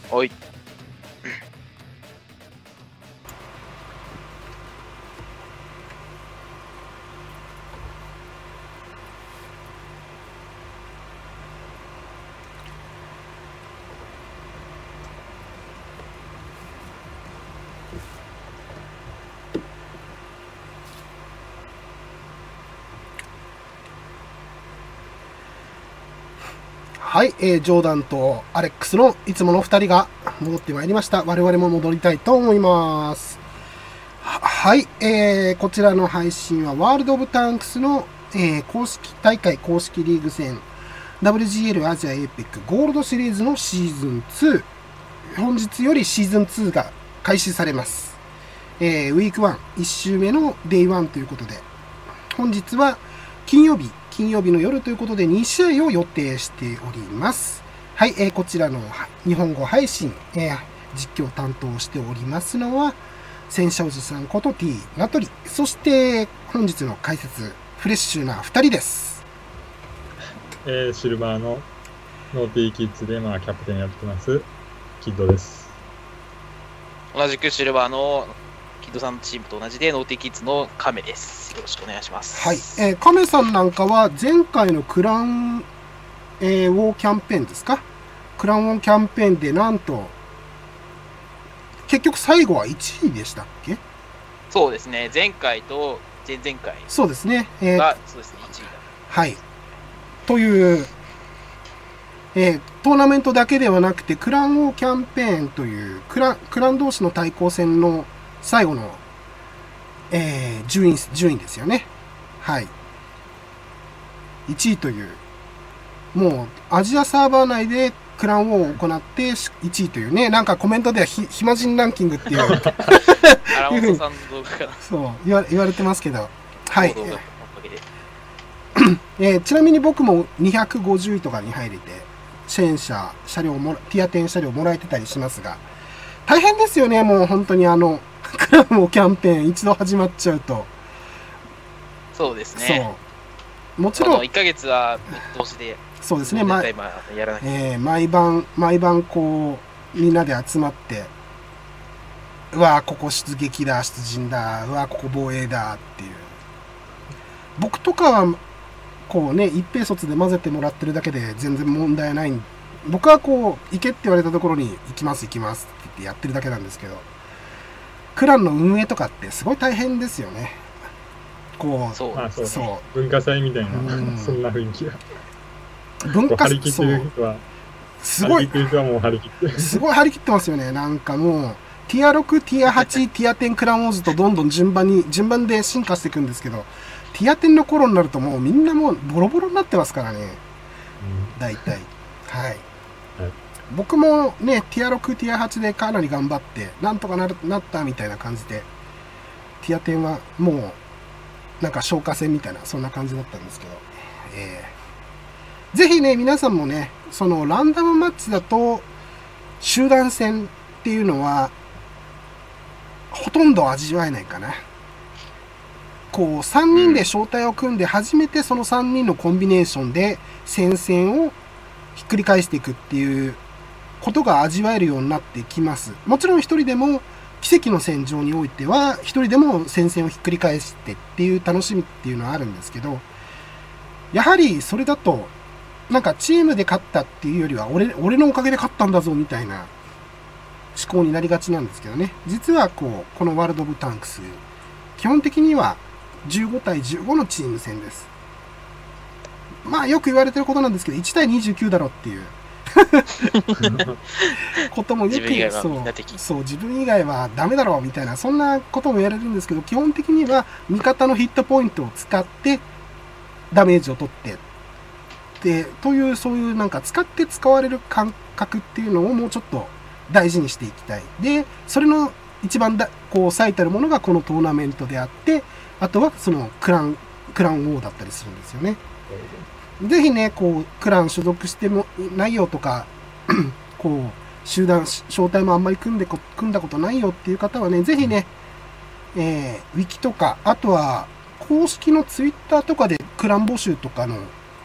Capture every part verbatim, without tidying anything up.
はい。 はい、えー、ジョーダンとアレックスのいつものふたりが戻ってまいりました。我々も戻りたいと思います。は、はい、えー、こちらの配信はワールド・オブ・タンクスの、えー、公式大会公式リーグ戦 ダブリュージーエル アジアエーペックゴールドシリーズのシーズンツー、本日よりシーズンツーが開始されます。えー、ウィークワン、いち週目のデイワンということで、本日は金曜日、金曜日の夜ということでに試合を予定しております。はい、えー、こちらの日本語配信、えー、実況担当しておりますのは、戦車おじさんこと T ナトリ、そして本日の解説、フレッシュなふたりです。 えー、シルバーのノーティーキッズで、まあ、キャプテンやってます、キッドです。 同じくシルバーのキッドさんのチームと同じで、ノーティーキッズのカメです。よろしくお願いします。 はい、えー、カメさんなんかは前回のクラン、えー、ウォーキャンペーンですか、クランウォーキャンペーンでなんと結局最後はいちいでしたっけ？ そうですね、前回と前々回がそうですね、えー、 そうですね、いちいだ。 はいという、えー、トーナメントだけではなくてクランウォーキャンペーンというクラン、クラン同士の対抗戦の最後の、えー、順位、順位ですよね。はい。いちいという、もうアジアサーバー内でクランウォーを行っていちいというね、なんかコメントではひ暇人ランキングっていうアラモンソさんの動画がそう言わ、言われてますけど、はい。 動画のおかげでえー、ちなみに僕もにひゃくごじゅういとかに入れて、戦車、車両も、ティアテン車両もらえてたりしますが、大変ですよね、もう本当にあの、クラムキャンペーン一度始まっちゃうと。 そうですね。 そう。もちろん。 いっかげつは見通しで。 そうですね、 毎やらなきゃ、 えー、毎晩、毎晩こう、みんなで集まって、うわここ出撃だ、出陣だ、うわここ防衛だっていう。僕とかは、こうね、一平卒で混ぜてもらってるだけで全然問題ない。僕はこう、行けって言われたところに行きます行きますって言ってやってるだけなんですけど、クランの運営とかってすごい大変ですよね。こう、 そう、あ、そう、そう、文化祭みたいな、そんな雰囲気が。文化祭、張り切ってる人は、すごい、張り切ってる人はもう張り切ってる。 すごい張り切ってますよね。なんかもう、ティアろく、ティアはち、ティアテンクランウォーズとどんどん順番に、順番で進化していくんですけど、ティアテンの頃になるともうみんなもうボロボロになってますからね。うん、大体。はい。はい、僕もね、ティアろく、ティアはちでかなり頑張って、なんとかなるなったみたいな感じで、ティアテンはもう、なんか消火戦みたいな、そんな感じだったんですけど、えー、ぜひね、皆さんもね、そのランダムマッチだと、集団戦っていうのは、ほとんど味わえないかな。こうさんにんで小隊を組んで初めてそのさんにんのコンビネーションで戦線をひっくり返していくっていうことが味わえるようになってきます。もちろん一人でも奇跡の戦場においては一人でも戦線をひっくり返してっていう楽しみっていうのはあるんですけど、やはりそれだとなんかチームで勝ったっていうよりは俺、俺のおかげで勝ったんだぞみたいな思考になりがちなんですけどね。実はこうこのワールド・オブ・タンクス基本的にはじゅうごたいじゅうごのチーム戦です。まあよく言われてることなんですけど、いちたいにじゅうきゅうだろっていうこともよくそうそう自分以外はダメだろうみたいな、そんなことも言われるんですけど、基本的には味方のヒットポイントを使ってダメージを取ってでという、そういうなんか使って使われる感覚っていうのをもうちょっと大事にしていきたい。でそれの一番だこう最たるものがこのトーナメントであって、あとはそのクラン、クランウォーだったりするんですよね。ぜひね、こう、クラン所属してもないよとか、こう、集団、招待もあんまり組んでこ、組んだことないよっていう方はね、ぜひね、えー、ウィキとか、あとは、公式のツイッターとかでクラン募集とかの、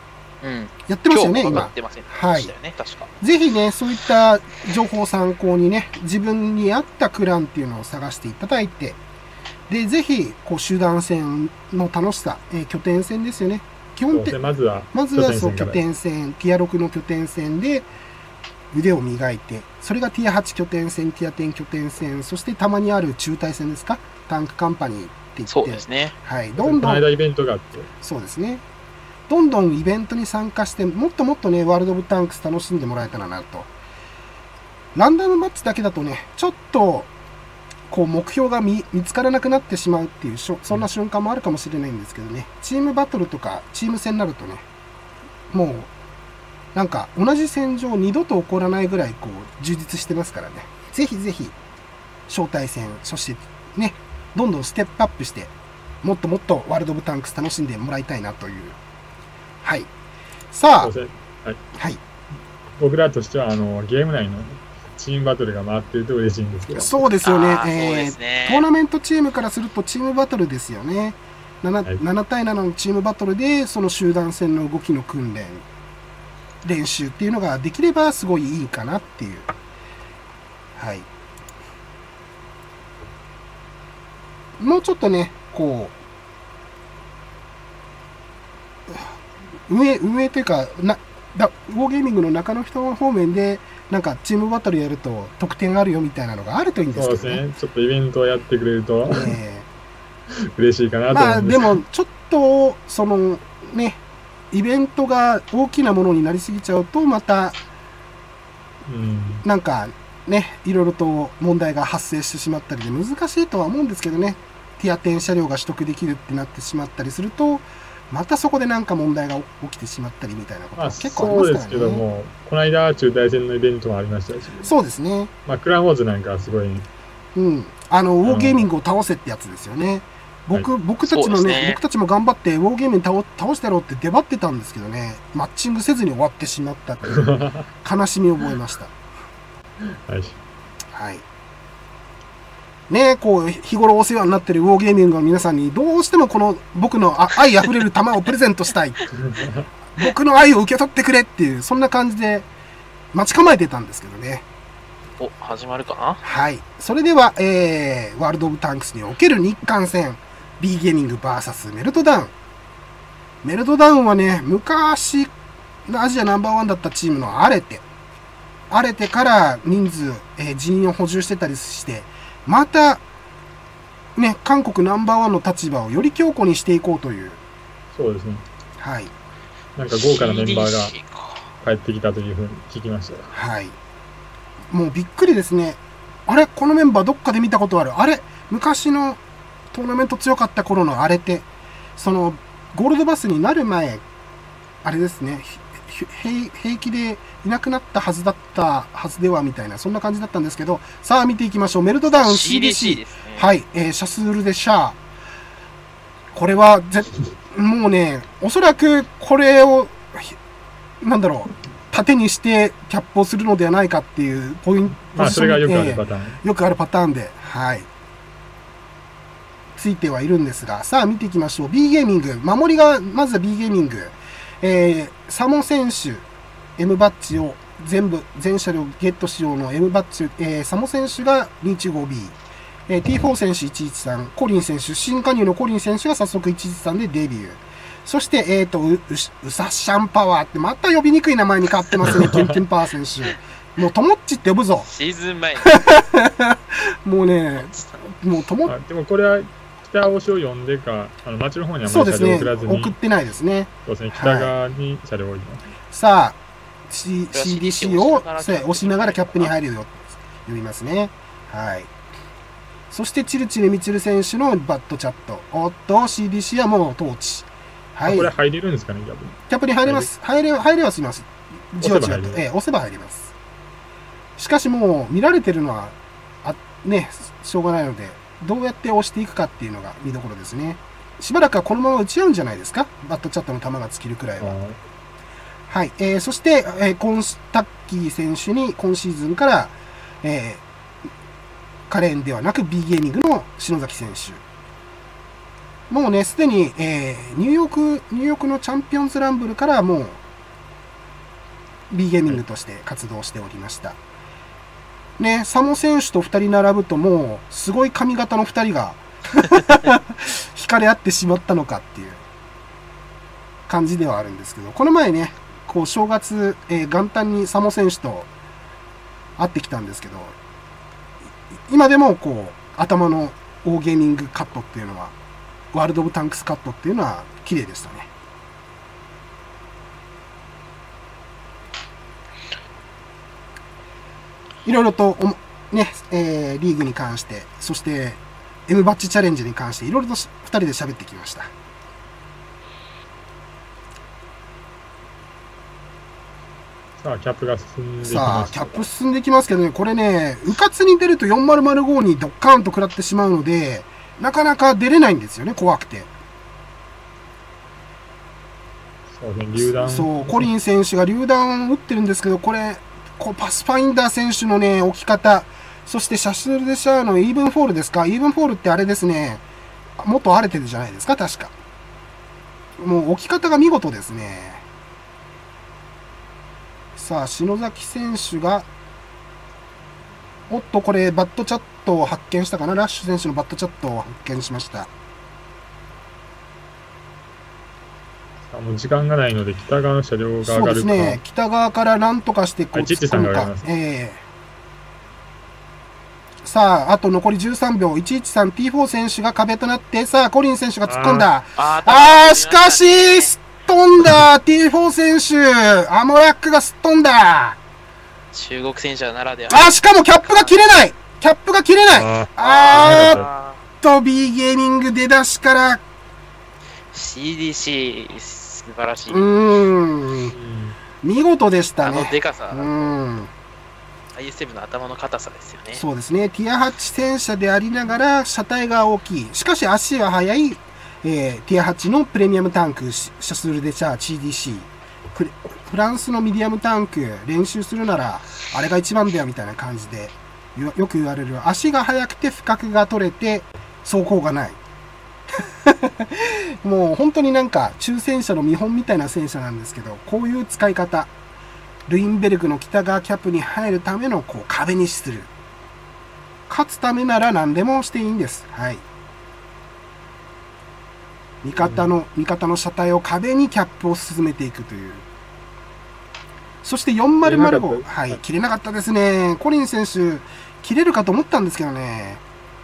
うん、 やってますよね、 今日も上が今。 ってませんではいしたよね、確か。 ぜひね、そういった情報を参考にね、自分に合ったクランっていうのを探していただいて、で、ぜひ、こう、集団戦の楽しさ、えー拠点戦ですよね。基本的そうですね、まずは、 まずはそう拠拠点戦から点戦、ティアろくの拠点戦で腕を磨いて、それがティアはち拠点戦、ティアじゅう拠点戦、そしてたまにある中隊戦ですか、タンクカンパニーって言って、 そうですね。 はい、 こどんどん、 の間イベントがあって、 そうですね、どんどんイベントに参加して、もっともっとね、ワールド・オブ・タンクス楽しんでもらえたらなと。ランダムマッチだけだとね、ちょっと、こう目標が 見, 見つからなくなってしまうっていうしょそんな瞬間もあるかもしれないんですけどね、チームバトルとかチーム戦になるとね、もうなんか同じ戦場二度と起こらないぐらいこう充実してますからね、ぜひぜひ招待戦、そしてね、どんどんステップアップしてもっともっとワールド・オブ・タンクス楽しんでもらいたいなという。はい、さあ、 そうですね、はい、 はい、 僕らとしてはあのゲーム内のチームバトルが回ってると嬉しいんですけど。 そうですよね、 あーそうえですねートーナメントチームからするとチームバトルですよね。 7, はい 7対ななのチームバトルでその集団戦の動きの訓練練習っていうのができればすごいいいかなっていう。はい、もうちょっとねこう運営運営というかなだウォーゲーミングの中の人方面でなんかチームバトルやると得点あるよみたいなのがあるといいんですそうけどね。 ですね、ちょっとイベントをやってくれるとえ嬉しいかなーと思うんですまあでもちょっとそのねイベントが大きなものになりすぎちゃうとまたうん、 なんかねいろいろと問題が発生してしまったりで難しいとは思うんですけどね、ティアじゅう車両が取得できるってなってしまったりするとまたそこでなんか問題が起きてしまったりみたいなことまあが結構ありそうですますからね。 けども、この間中大戦のイベントもありましたし、 そうですね。 まあ、クランウォーズなんかはすごい、 うん、あのウォーゲーミングを倒せってやつですよね。僕、 はい、 僕たちもね、 そうですね僕たちも頑張ってウォーゲームに倒倒してやろうって出張ってたんですけどね、マッチングせずに終わってしまったっていう悲しみを覚えました。 はい、 はい。ねえ、こう、日頃お世話になってるウォーゲーミングの皆さんに、どうしてもこの僕のあ愛あふれる玉をプレゼントしたい。僕の愛を受け取ってくれっていう、そんな感じで待ち構えてたんですけどね。 お、始まるかな。 はい。それでは、えー、ワールド・オブ・タンクスにおける日韓戦、B ゲーミング ブイエス メルトダウン。メルトダウンはね、昔、アジアナンバーワンだったチームのアレテ。アレテから人数、えー人員を補充してたりして、また、ね、韓国ナンバーワンの立場をより強固にしていこうという。 そうですね、 はい。 なんか豪華なメンバーがシーディーシー か帰ってきたというふうに聞きましたよ。 はい。もうびっくりですね。あれこのメンバーどっかで見たことある。あれ昔のトーナメント強かった頃のあれって、その、ゴールドバスになる前、あれですね、ひ平平気でいなくなったはずだったはずではみたいな、そんな感じだったんですけど、さあ見ていきましょう。メルトダウン シーディーシー。 シーディーシー ですね。 はい、えーシャスールでシャー。これはぜ、もうね、おそらくこれを、ひなんだろう、盾にしてキャップをするのではないかっていうポイント、 まあ、それがよくあるえーパターン。 よくあるパターンで、はい。ついてはいるんですが、さあ見ていきましょう。B ゲーミング、守りが、まずは B ゲーミング。えー、サモ選手、M バッジを全部、全車両ゲットしようの M バッジ、えー、サモ選手が にひゃくじゅうごビー。えー、ティーフォー 選手いちいちさん、コリン選手、新加入のコリン選手が早速いちいちさんでデビュー。そして、えっ、ー、と、う、う、うさっしゃんパワーってまた呼びにくい名前に変わってますね、キュンキュンパワー選手。もう、ともっちって呼ぶぞ。 シーズン前に。 もうね、もうともっあでもこれは北押しを呼んでか、あの町の方にはそうですねあまり車両送らず、に、 送ってないですね。 そうですね、北側に車両を置いてます。 さあ、C、シーディーシー を押しながらそう押しながらキャップに入るよ。呼びますね。はい。そして、チルチルミチル選手のバットチャット。おっと、シーディーシー はもうトーチ。はい。 あこれ入れるんですかね、逆に。 キャップに入れます。入れ、入れはします。じわじわと。 押せば入れるええ、押せば入ります。しかしもう、見られてるのは、あ、ね、しょうがないので、どうやって押していくかっていうのが見どころですね。しばらくはこのまま打ち合うんじゃないですか、バットチャットの球が尽きるくらいは。 あはい。えー、そして、えー、コンスタッキー選手に今シーズンから、えー、カレンではなく B ゲーミングの篠崎選手。もうね、すでに、えー、ニューヨーク、ニューヨークのチャンピオンズランブルからもう B ゲーミングとして活動しておりました。ね、サモ選手とふたり並ぶともう、すごい髪型のふたりが惹かれ合ってしまったのかっていう感じではあるんですけど、この前ね、こう正月、えー、元旦にサモ選手と会ってきたんですけど、今でもこう、頭のオーゲーミングカットっていうのは、ワールド・オブ・タンクスカットっていうのは綺麗でしたね。いろいろとおも、ね、えー、リーグに関して、そして M バッジチャレンジに関して、いろいろとふたりで喋ってきました。 さあ、キャップが進んできさあ、 ます。 キャップ進んできますけどね、これね、うかつに出るとよんまるまるごにドッカーンと食らってしまうので、なかなか出れないんですよね、怖くて。 そうね、榴弾。 そう、コリン選手が榴弾を撃ってるんですけど、これ、こうパスファインダー選手のね、置き方、そしてシャシュルデシャーのイーブンフォールですか、イーブンフォールってあれですね、元アレテルじゃないですか、確か。もう置き方が見事ですね。さあ、篠崎選手が、おっと、これ、バットチャットを発見したかな、ラッシュ選手のバットチャットを発見しました。 もう時間がないので、北側の車両が上がるか。 そうですね、北側からなんとかしてこうはい、チッチさんが上がります。 えー、さあ、あと残りじゅうさんびょう、いちいちさん、ティーフォー 選手が壁となって、さあ、コリン選手が突っ込んだ。ああー、しかし、すっ飛んだ ティーフォー 選手、アモラックがすっ飛んだ。 中国戦車ならでは。 あー、しかもキャップが切れないキャップが切れないああーっと、B ゲーミング出だしから、 シーディーシー、素晴らしい。 うーん、見事でしたあのね。 デカさ、 うん。 アイエスセブン の頭の硬さですよね。 そうですね。ティアはち戦車でありながら車体が大きい。しかし足は速い、えー、ティアはちのプレミアムタンク、シャスルデチャー シーディーシー。フフランスのミディアムタンク、練習するなら、あれが一番だよみたいな感じで、よよく言われる。足が速くて負荷が取れて、走行がない。もう本当になんか中戦車の見本みたいな戦車なんですけど、こういう使い方。ルインベルグの北側キャップに入るためのこう壁にする。勝つためなら何でもしていいんです。はい。味方の、味方の車体を壁にキャップを進めていくという。そしてよんまるまるご。はい。切れなかったですね。コリン選手、切れるかと思ったんですけどね。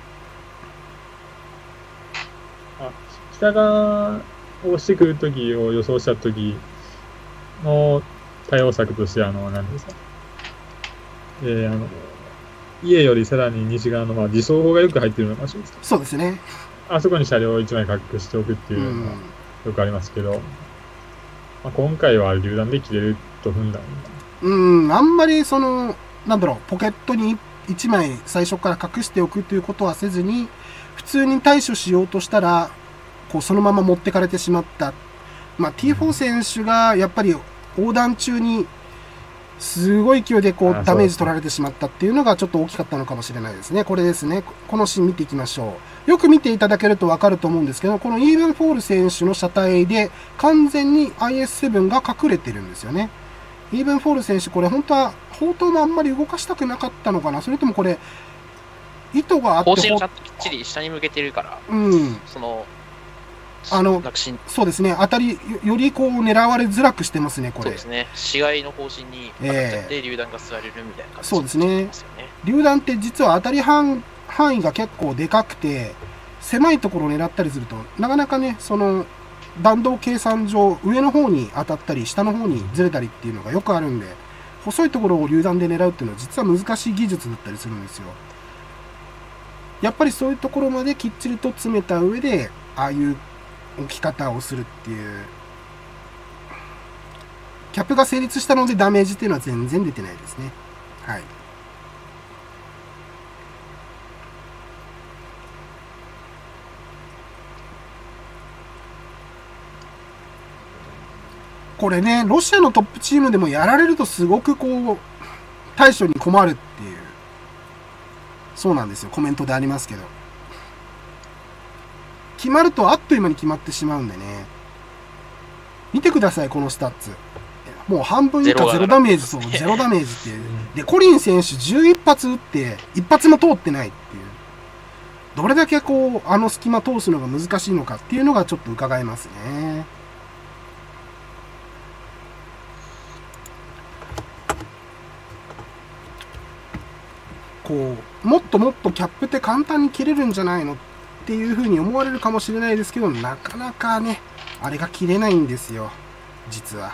あ、北側をしてくるときを予想したときの対応策として、あの、何ですか。えー、あの、家よりさらに西側の、まあ、自走砲がよく入っているような場所ですか。 そうですね。 あそこに車両をいちまい隠しておくっていうのがよくありますけど、まあ、今回は榴弾で切れると踏んだんだ。 うん、あんまりその、なんだろう、ポケットにいちまい最初から隠しておくということはせずに、普通に対処しようとしたら、こうそのまま持ってかれてしまった。まあ、ティーフォー 選手がやっぱり横断中に、すごい勢いでこうダメージ取られてしまったっていうのがちょっと大きかったのかもしれないですね。これですね。このシーン見ていきましょう。よく見ていただけるとわかると思うんですけど、このイーブンフォール選手の車体で完全に アイエスセブン が隠れてるんですよね。イーブンフォール選手、これ本当は砲塔もあんまり動かしたくなかったのかな、それともこれ、意図があって。 方針をちゃんときっちり下に向けてるから、 うん。 その、 あの、そうですね、当たり、よりこう狙われづらくしてますね、これ。 そうですね、市街の方針に当たっちゃって榴弾が吸われるみたいな感じ、 そうですね。榴弾って実は当たり範範囲が結構でかくて、狭いところを狙ったりすると、なかなかね、その、弾道計算上、上の方に当たったり、下の方にずれたりっていうのがよくあるんで、細いところを榴弾で狙うっていうのは実は難しい技術だったりするんですよ。やっぱりそういうところまできっちりと詰めた上で、ああいう置き方をするっていう。キャップが成立したのでダメージっていうのは全然出てないですね。はい。これね、ロシアのトップチームでもやられるとすごくこう、対処に困るっていう。そうなんですよ。コメントでありますけど。決まるとあっという間に決まってしまうんでね。見てください、このスタッツ。 もう半分以下ゼロダメージ、そう、ゼロダメージっていう。で、コリン選手じゅういち発撃って、一発も通ってないっていう。どれだけこう、あの隙間通すのが難しいのかっていうのがちょっと伺えますね。こう、もっともっとキャップって簡単に切れるんじゃないのっていうふうに思われるかもしれないですけど、なかなかね、あれが切れないんですよ、実は。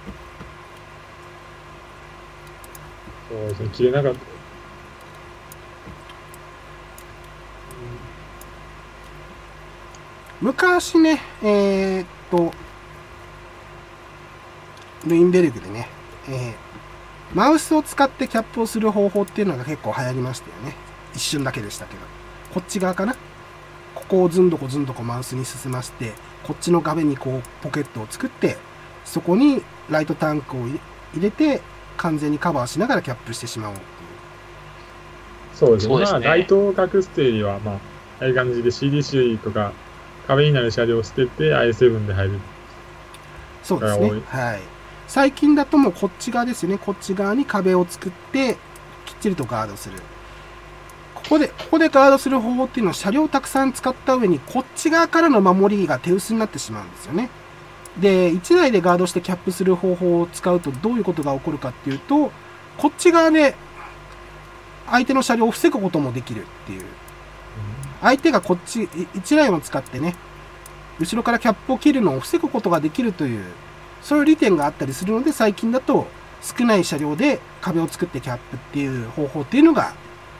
そうですね、切れなかった。 昔ね、えー、っと、ルインベルグでね、えー、マウスを使ってキャップをする方法っていうのが結構流行りましたよね。一瞬だけでしたけど。こっち側かな、ここをずんどこずんどこマウスに進まして、こっちの壁にこうポケットを作って、そこにライトタンクを入れて、完全にカバーしながらキャップしてしまおうっていう。 そうですね。 そうですねまあ、ライトを隠すというよりは、まあ、ああいう感じで シーディーシー とか、壁になる車両を捨てて アイセブン で入る。 そうですね。はい。最近だともうこっち側ですよね。こっち側に壁を作って、きっちりとガードする。ここで、ここでガードする方法っていうのは車両をたくさん使った上に、こっち側からの守りが手薄になってしまうんですよね。で、いちだいでガードしてキャップする方法を使うとどういうことが起こるかっていうと、こっち側で相手の車両を防ぐこともできるっていう。相手がこっち、いちラインを使ってね、後ろからキャップを切るのを防ぐことができるという、そういう利点があったりするので、最近だと少ない車両で壁を作ってキャップっていう方法っていうのが、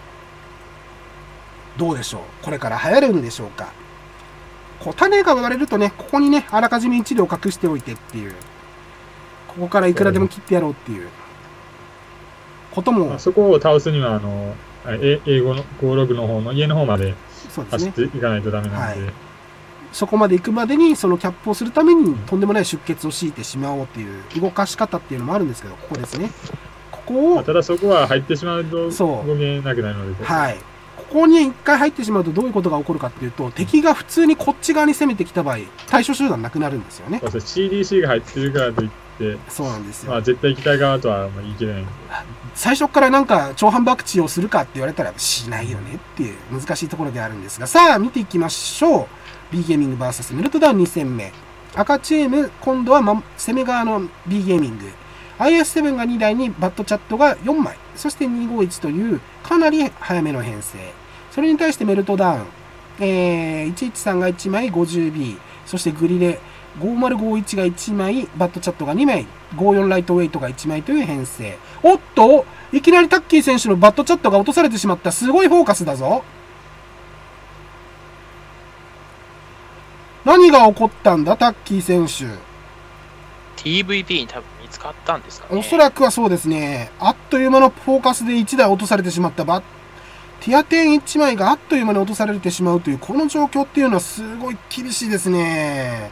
どうでしょう。これから流行るんでしょうか。こう種が割れるとね、ここにね、あらかじめいち両隠しておいてっていう、ここからいくらでも切ってやろうっていうことも。 あそこを倒すには、あの、え英語のごろくの方の家の方まで走っていかないとダメなんで。 はい、そこまで行くまでに、そのキャップをするために、とんでもない出血を強いてしまおうっていう動かし方っていうのもあるんですけど、ここですね。ここを。 ただそこは入ってしまうと動けなくなるので。 はい。ここに一回入ってしまうとどういうことが起こるかっていうと、敵が普通にこっち側に攻めてきた場合、対処手段なくなるんですよね。 そうです。シーディーシー が入ってるからといって、 そうなんですよ。 まあ絶対北側とは言い切れない。 最初からなんか長反爆地をするかって言われたらしないよねっていう難しいところであるんですが、さあ見ていきましょう。B ゲーミング ブイエス メルトダウンに戦目。赤チーム、今度は、ま、攻め側の B ゲーミング。アイエスセブン がにだいにバッドチャットがよんまい。そしてにごいちというかなり早めの編成。それに対してメルトダウン。えー、いちいちさんがいちまい ごじゅうビー。そしてグリレごまるごいちがいちまい、バッドチャットがにまい、ごじゅうよんライトウェイトがいちまいという編成。おっといきなりタッキー選手のバッドチャットが落とされてしまった。すごいフォーカスだぞ。何が起こったんだタッキー選手。 ティーブイピー に多分見つかったんですかね。 おそらくはそうですね。あっという間のフォーカスでいちだい落とされてしまったバッティアテンいちまいがあっという間に落とされてしまうという、この状況っていうのはすごい厳しいですね。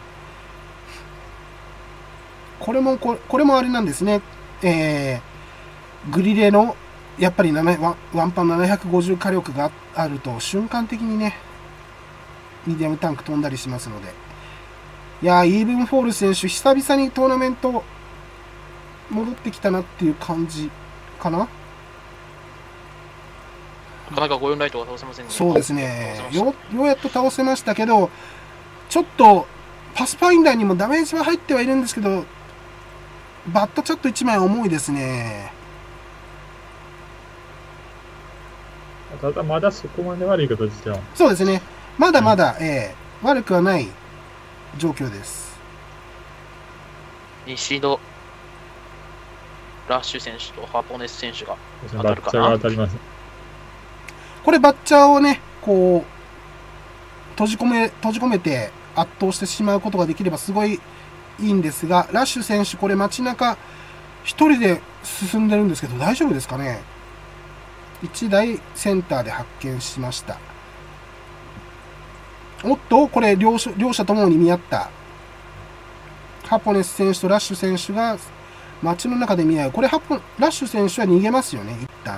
これも、これ、これもあれなんですね。えー、グリレの、やっぱりワン、ワンパンななひゃくごじゅう火力があると、瞬間的にね、ミディアムタンク飛んだりしますので。いやー、イーブンフォール選手、久々にトーナメント戻ってきたなっていう感じかな。 なかなかごよんライトが倒せませんね。 そうですね。よ、ようやっと倒せましたけど、ちょっと、パスファインダーにもダメージは入ってはいるんですけど、バットチャットいちまい重いですね。 ただまだそこまで悪い形では。 そうですね。まだまだ、うん、えー、悪くはない状況です。 西のラッシュ選手とハポネス選手が当たるかな。 バッチャーが当たります。 これバッチャーをね、こう、閉じ込め、閉じ込めて圧倒してしまうことができればすごいいいんですが、ラッシュ選手、これ街中一人で進んでるんですけど、大丈夫ですかね。いちだいセンターで発見しました。おっと、これ両者、両者ともに見合った。ハポネス選手とラッシュ選手が街の中で見合う。これハポ、ラッシュ選手は逃げますよね、一旦。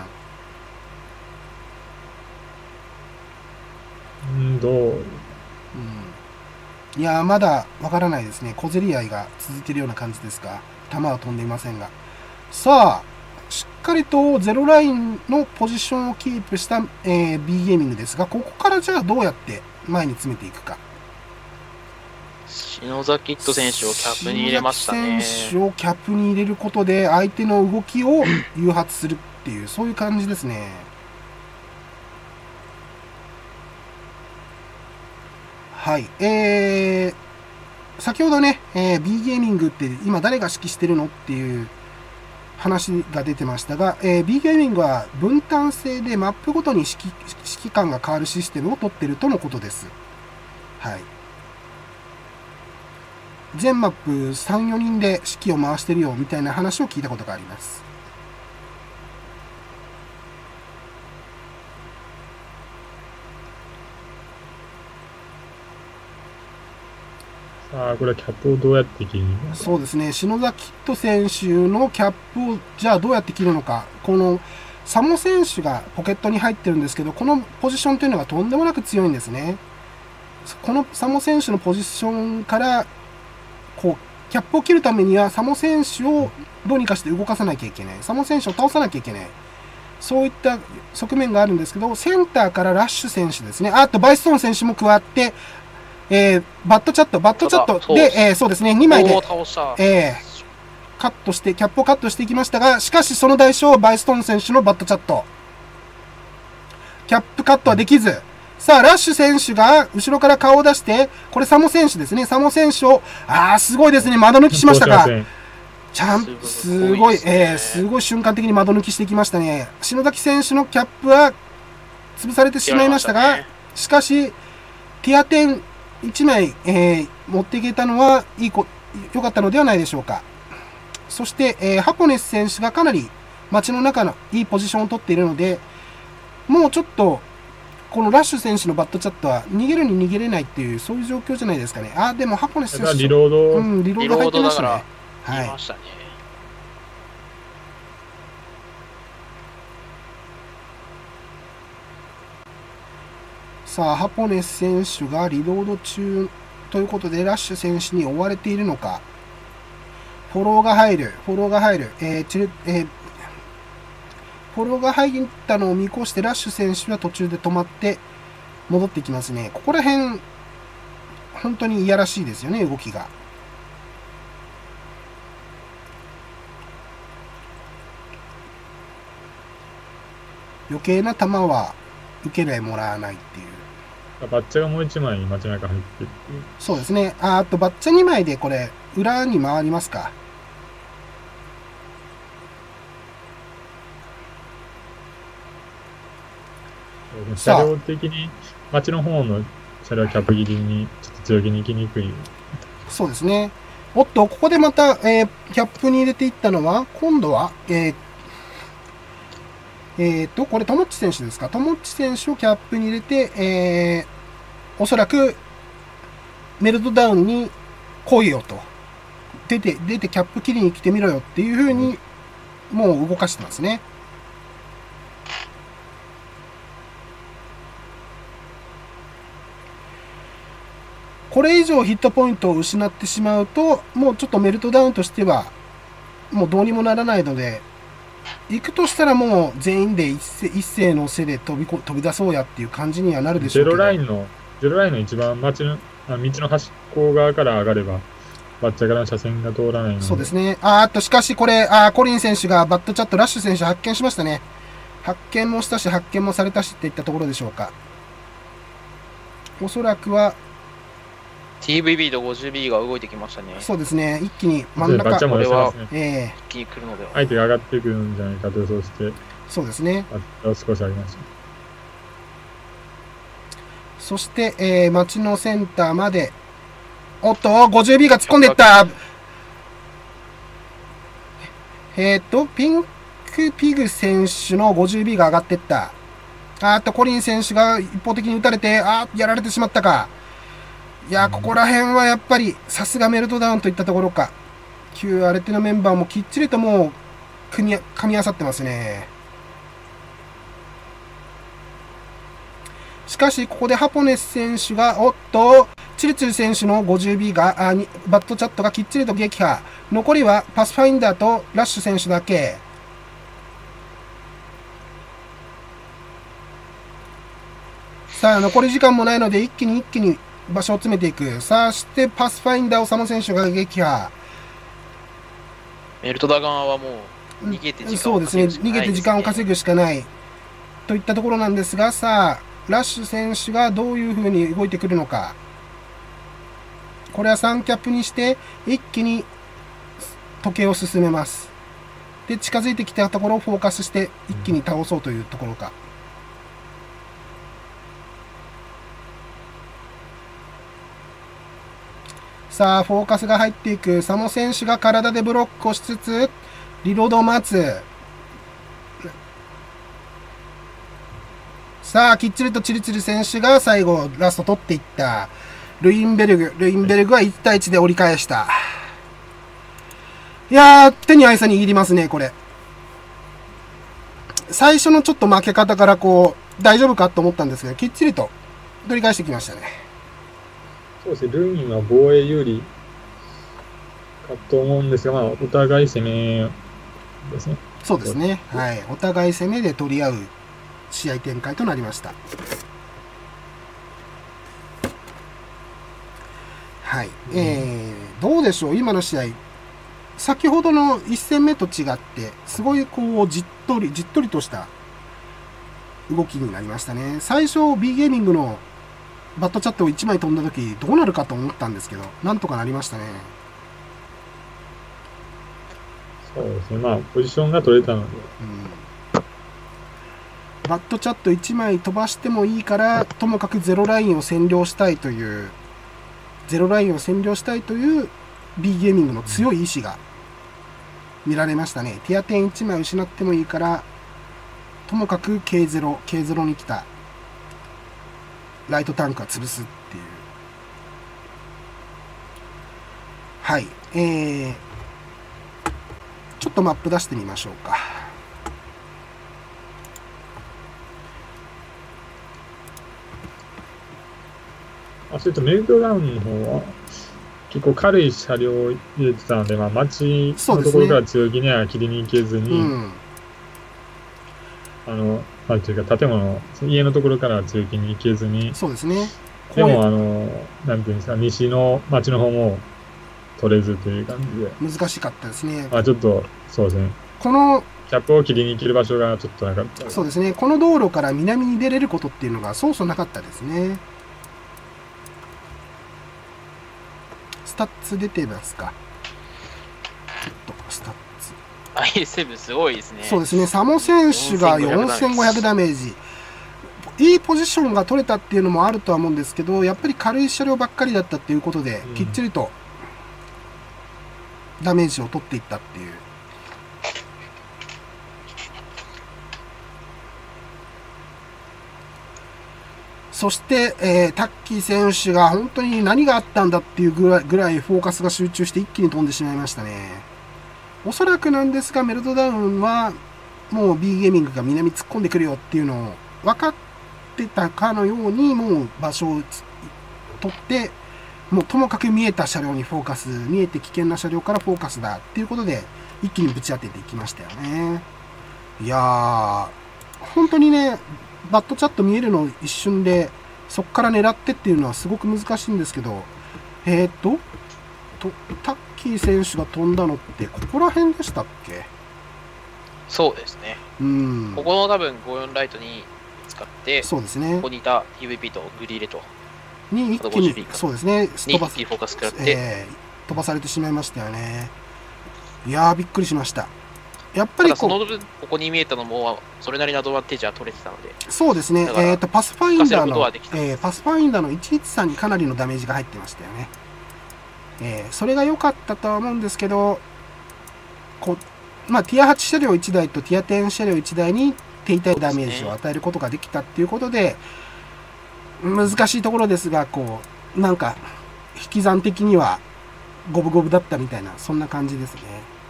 うん、どう、うん、 いやー、まだわからないですね。小競り合いが続いているような感じですが。 球は飛んでいませんが。さあ、しっかりとゼロラインのポジションをキープした、えー、B ゲーミングですが、ここからじゃあどうやって前に詰めていくか。 篠崎キッド選手をキャップに入れましたね。 篠崎選手をキャップに入れることで相手の動きを誘発するっていう、そういう感じですね。はい。えー、先ほどね、えー、B ゲーミングって今誰が指揮してるのっていう話が出てましたが、えー、B ゲーミングは分担制でマップごとに指揮、指揮官が変わるシステムを取ってるとのことです。はい。全マップさん、よにんで指揮を回してるよみたいな話を聞いたことがあります。 さあ、これはキャップをどうやって切るのか。 そうですね、篠崎キッド選手のキャップをじゃあどうやって切るのか。このサモ選手がポケットに入ってるんですけど、このポジションというのがとんでもなく強いんですね。このサモ選手のポジションからこうキャップを切るためにはサモ選手をどうにかして動かさなきゃいけない。サモ選手を倒さなきゃいけない。そういった側面があるんですけど、センターからラッシュ選手ですね。あとバイストーン選手も加わって、えー、バットチャット、バットチャットで、えー、そうですね、にまいで、えー、カットして、キャップをカットしていきましたが、しかしその代償、バイストーン選手のバットチャット。キャップカットはできず、さあ、ラッシュ選手が後ろから顔を出して、これサモ選手ですね、サモ選手を、あー、すごいですね、窓抜きしましたか。ちゃん、すごい、えー、すごい瞬間的に窓抜きしていきましたね。篠崎選手のキャップは潰されてしまいましたが、しかし、ティアテンいちまい、えー、持っていけたのはいいこ、良かったのではないでしょうか。そして、えー、ハポネス選手がかなり街の中のいいポジションを取っているので、もうちょっと、このラッシュ選手のバットチャットは逃げるに逃げれないっていう、そういう状況じゃないですかね。あ、でもハポネス選手、 リロード、 うん、リロード入ってましたね。 はい。 さあ、ハポネス選手がリロード中ということで、ラッシュ選手に追われているのか。フォローが入る、フォローが入る。えーチルえー、フォローが入ったのを見越して、ラッシュ選手は途中で止まって戻ってきますね。ここら辺、本当にいやらしいですよね、動きが。余計な球は受けないもらわないっていう。 バッチャがもう一枚街中入ってる。 そうですね。あ、あとバッチャにまいでこれ、裏に回りますか。 車両的に街の方の車両キャップ切りにちょっと強気に行きにくい。 そうですね。おっと、ここでまた、えー、キャップに入れていったのは、今度は、えー、えー、と、これ、友っち選手ですか。友っち選手をキャップに入れて、えー、おそらく、メルトダウンに来いよと。出て、出てキャップ切りに来てみろよっていう風に、もう動かしてますね。これ以上ヒットポイントを失ってしまうと、もうちょっとメルトダウンとしては、もうどうにもならないので、行くとしたらもう全員で一斉一斉の背で飛びこ飛び出そうやっていう感じにはなるでしょうけど。 ゼロラインの、ゼロラインの一番街の、あ道の端っこ側から上がれば、バッチャからの車線が通らないので。 そうですね。あーっと、しかしこれ、あーコリン選手がバットチャット、ラッシュ選手発見しましたね。発見もしたし、発見もされたしっていったところでしょうか。おそらくは、 ティーブイビー と ごじゅうビー が動いてきましたね。 そうですね。一気に真ん中、 バッチャも寄せますね。 ええー、 一気に来るのでは。 相手が上がってくるんじゃないかと予想して、 そうですね。 バッチャを少し上げました。 そして、えー、街のセンターまで、おっと、ごじゅうビー が突っ込んでいった。えっと、ピンクピグ選手の ごじゅうビー が上がっていった。あーっと、コリン選手が一方的に打たれて、あー、やられてしまったか。いや、ここら辺はやっぱり、さすがメルトダウンといったところか。旧アレテのメンバーもきっちりともう、組み、噛み合わさってますね。しかし、ここでハポネス選手が、おっと、 チルチル選手の ごじゅうビー が、あにバットチャットがきっちりと撃破。残りはパスファインダーとラッシュ選手だけ。さあ、残り時間もないので、一気に一気に場所を詰めていく。さあ、そしてパスファインダーを佐野選手が撃破。 メルトダ側はもう逃げて時間をそうですね、 稼ぐしかない逃げて時間を稼ぐしかないといったところなんですが、さあ、ラッシュ選手がどういうふうに動いてくるのか。これはさんキャップにして、一気に時計を進めます。で、近づいてきたところをフォーカスして、一気に倒そうというところか。さあ、フォーカスが入っていく。佐野選手が体でブロックをしつつ、リロードを待つ。さあ、きっちりとチリチリ選手が最後、ラスト取っていった。ルインベルグ。ルインベルグはいち対いちで折り返した。いやー、手に愛さ握りますね、これ。最初のちょっと負け方からこう、大丈夫かと思ったんですけど、きっちりと取り返してきましたね。 そうですね、ルインは防衛有利かと思うんですが、まあ、お互い攻めですね。 そうですね。はい。お互い攻めで取り合う試合展開となりました。はい。えー、どうでしょう、今の試合。先ほどのいち戦目と違って、すごいこう、じっとり、じっとりとした動きになりましたね。最初、B ゲーミングのバットチャットをいちまい飛んだ時どうなるかと思ったんですけど、なんとかなりましたね。 そうですね、まあ、ポジションが取れたので。 うん、バットチャットいちまい飛ばしてもいいから、ともかくゼロラインを占領したいという、ゼロラインを占領したいという B ゲーミングの強い意志が見られましたね。ティアテンいちまい失ってもいいから、ともかく ケーゼロ、ケーゼロ に来た。ライトタンクは潰すっていう。はい。えー、ちょっとマップ出してみましょうか。 あ、それとメルトダウンの方は、結構軽い車両を入れてたので、まあ、街のところから強気には切りに行けずに、うん、あの、なんていうか、建物、家のところからは強気に行けずに、 そうですね。 でも、あの、なんていうんですか、西の町の方も取れずという感じで。 難しかったですね。 まあ、ちょっと、そうですね。 この、 キャップを切りに行ける場所がちょっとなかった。 そうですね。この道路から南に出れることっていうのがそうそうなかったですね。スタッツ出てますか。ちょっと、スタッツ。 アイエスセブン すごいですね。 そうですね。佐野選手がよんせんごひゃくダメージ。いいポジションが取れたっていうのもあるとは思うんですけど、やっぱり軽い車両ばっかりだったっていうことで、うん、きっちりとダメージを取っていったっていう。そして、えー、タッキー選手が本当に何があったんだっていうぐらい、ぐらいフォーカスが集中して一気に飛んでしまいましたね。おそらくなんですが、メルトダウンはもう B ゲーミングが南突っ込んでくるよっていうのを分かってたかのように、もう場所を取って、もうともかく見えた車両にフォーカス、見えて危険な車両からフォーカスだっていうことで、一気にぶち当てていきましたよね。いやー、本当にね、バットチャット見えるの一瞬で、そこから狙ってっていうのはすごく難しいんですけど、えーと、とタッキー選手が飛んだのって、ここら辺でしたっけ？ そうですね。 うん。 ここの多分ごじゅうよんライトに使って、 そうですね。 ここにいた ティーブイピー とグリーレと、 に一気に、そうですね、 飛ばす、フォーカス食らって、 えー、飛ばされてしまいましたよね。いやー、びっくりしました。やっぱりこう、 その部分、ここに見えたのも、それなりのアドバンテージは取れてたので。 そうですね、えっと、パスファインダーの、 えー、パスファインダーのいちいちさんにかなりのダメージが入ってましたよね。えー、それが良かったとは思うんですけど、こう、まあ、ティアはち車両いちだいとティアじゅう車両いちだいに手痛いダメージを与えることができたっていうことで、難しいところですが、こう、なんか、引き算的には五分五分だったみたいな、そんな感じですね。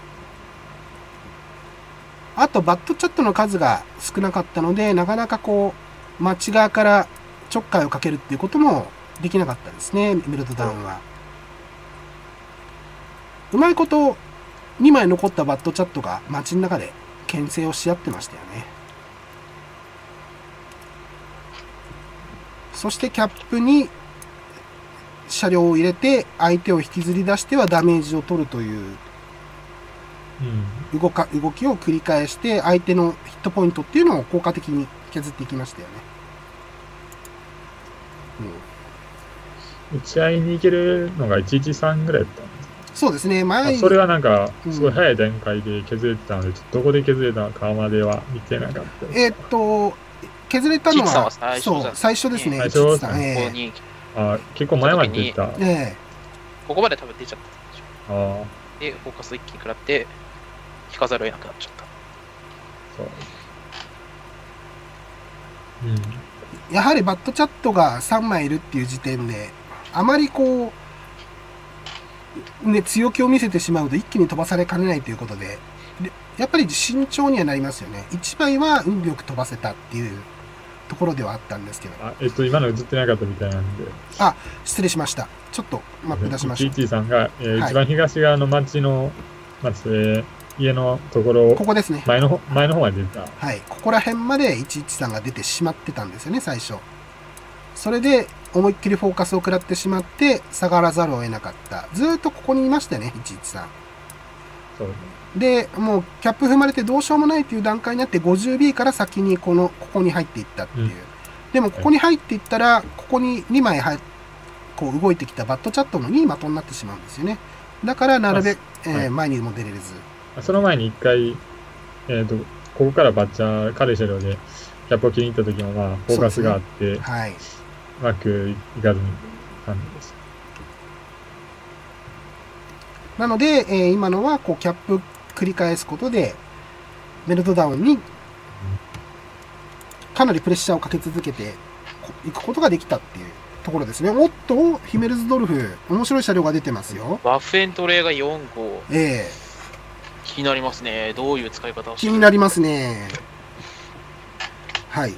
あと、バットチャットの数が少なかったので、なかなかこう、街側からちょっかいをかけるっていうこともできなかったですね、メルトダウンは。うまいことにまい残ったバットチャットが街の中で牽制をし合ってましたよね。そしてキャップに車両を入れて相手を引きずり出してはダメージを取るという動か動きを繰り返して相手のヒットポイントっていうのを効果的に削っていきましたよね。 うん、打ち合いに行けるのがいちいちさんぐらいだったんですか？ そうですね、前それはなんかすごい早い段階で削れてたので、うん、ちょっとどこで削れたかまでは見てなかったです。 えー、っと削れたのは最初そう最初ですね。 最初ですね。えー、あ結構前まで出た。 えー、ここまで多分出ちゃったでしょ。あでフォーカス一気に食らって引かざるを得なくなっちゃった。 そう。 うん、やはりバットチャットがさんまいいるっていう時点であまりこう、ね、強気を見せてしまうと一気に飛ばされかねないということで、やっぱり慎重にはなりますよね。いちまいは運よく飛ばせたっていうところではあったんですけど。 あ、えっと、今の映ってなかったみたいなんで。 あ、失礼しました。ちょっとマップ出しました。 いちいちさんが、えーはい、一番東側の町の、町、えー、家のところ、 ここですね。 前の、前の方まで出た。 はい。ここら辺までいちいちさんが出てしまってたんですよね、最初。それで、思いっきりフォーカスを食らってしまって、下がらざるを得なかった。ずーっとここにいましたよね、いちいちさん。 そうですね。で、もう、キャップ踏まれてどうしようもないという段階になって、ごじゅうビー から先にこの、ここに入っていったっていう。うん、でも、ここに入っていったら、ここににまいはこう動いてきたバットチャットのに的になってしまうんですよね。だから、なるべく、えーはい、前にも出れず。 その前に一回、えっと、ここからバッチャー、軽い車両で、キャップを切りに行った時も、まあ、フォーカスがあって、ね、はい。うまくいかずに感じです。 なので、えー、今のは、こう、キャップ繰り返すことで、メルトダウンに、かなりプレッシャーをかけ続けていくことができたっていうところですね。おっと、ヒメルズドルフ、面白い車両が出てますよ。 バフエントレーがよん号。 ええー。気になりますね。どういう使い方をして気になりますね。はい。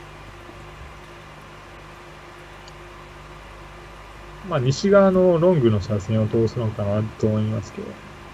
まあ、西側のロングの車線を通すのかなと思いますけど。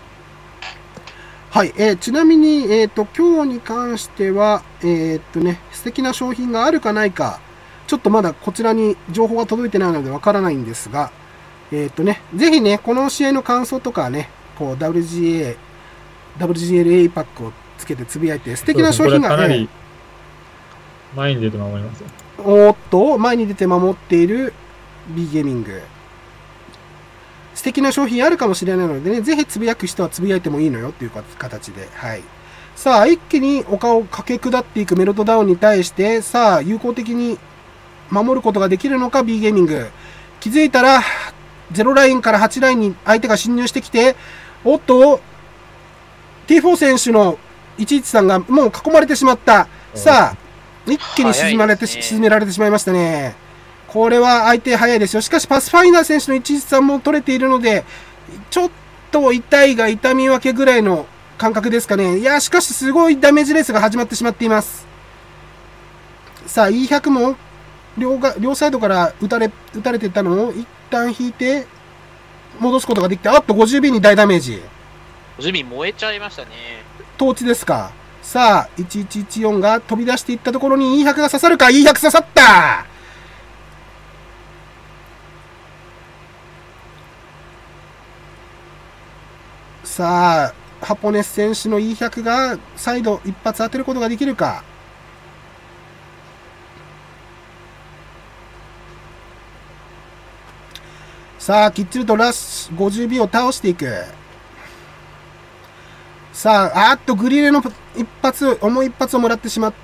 はい。えー、ちなみに、えっと、今日に関しては、えー、っとね、素敵な商品があるかないか、ちょっとまだこちらに情報が届いてないのでわからないんですが、えー、っとね、ぜひね、この試合の感想とかね、こう、ダブリュージーエー、ダブリュージーエルエー パックをつけてつぶやいて、素敵な商品が、ね、 かなり前に出て守りますよ。 おーっと、前に出て守っている B ゲーミング。素敵な商品あるかもしれないのでね、ぜひつぶやく人はつぶやいてもいいのよっていう形で、はい。さあ、一気に丘を駆け下っていくメルトダウンに対して、さあ、有効的に守ることができるのか、B ゲーミング。気づいたら、ゼロラインからはちラインに相手が侵入してきて、おっと、ティーフォー 選手のいちいちさんがもう囲まれてしまった。さあ、一気に沈まれて、ね、沈められてしまいましたね。これは相手早いですよ。しかし、パスファイナー選手のいちいちさんも取れているので、ちょっと痛いが痛み分けぐらいの感覚ですかね。いや、しかしすごいダメージレースが始まってしまっています。さあ、イーひゃく も両が両サイドから打たれ、打たれていったのを一旦引いて、戻すことができて、あっと ごじゅうビー に大ダメージ。 ごじゅうビー 燃えちゃいましたね。 トーチですか。さあ、いちいちいちよんが飛び出していったところに イーひゃく が刺さるか。 イーひゃく 刺さった。さあ、ハポネス選手の イーひゃく が再度一発当てることができるか。さあ、きっちりとラッシュ ごじゅうビー を倒していく。さあ、あーっとグリレの一発、重い一発をもらってしまった。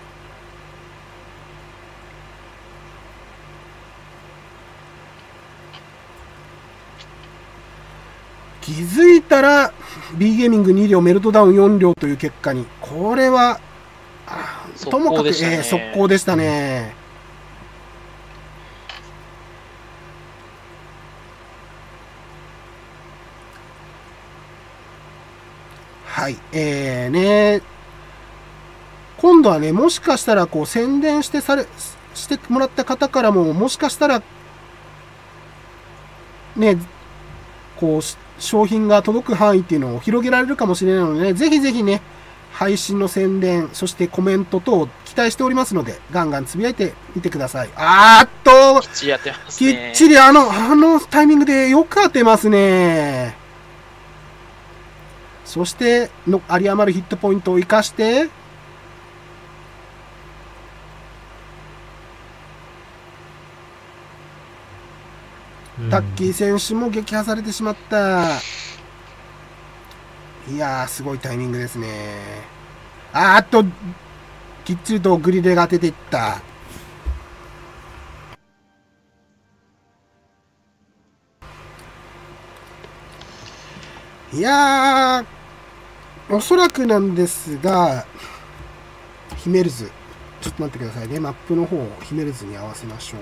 気づいたら B ゲーミングに両メルトダウンよん両という結果に。これはともかく、えー、速攻でしたね。はい、えーね、今度はね、もしかしたらこう宣伝してされしてもらった方からも、もしかしたらね、こう、商品が届く範囲っていうのを広げられるかもしれないのでね、ぜひぜひね、配信の宣伝、そしてコメント等期待しておりますので、ガンガンつぶやいてみてください。あーっと、 きっちりやってますきね。 っちりあの、あのタイミングでよく当てますね。そしての、有り余るヒットポイントを生かして、タッキー選手も撃破されてしまった。いやー、すごいタイミングですね。あーっと、きっちりとグリレが当てていった。いやー、おそらくなんですが、ヒメルズ。ちょっと待ってくださいね。マップの方をヒメルズに合わせましょう。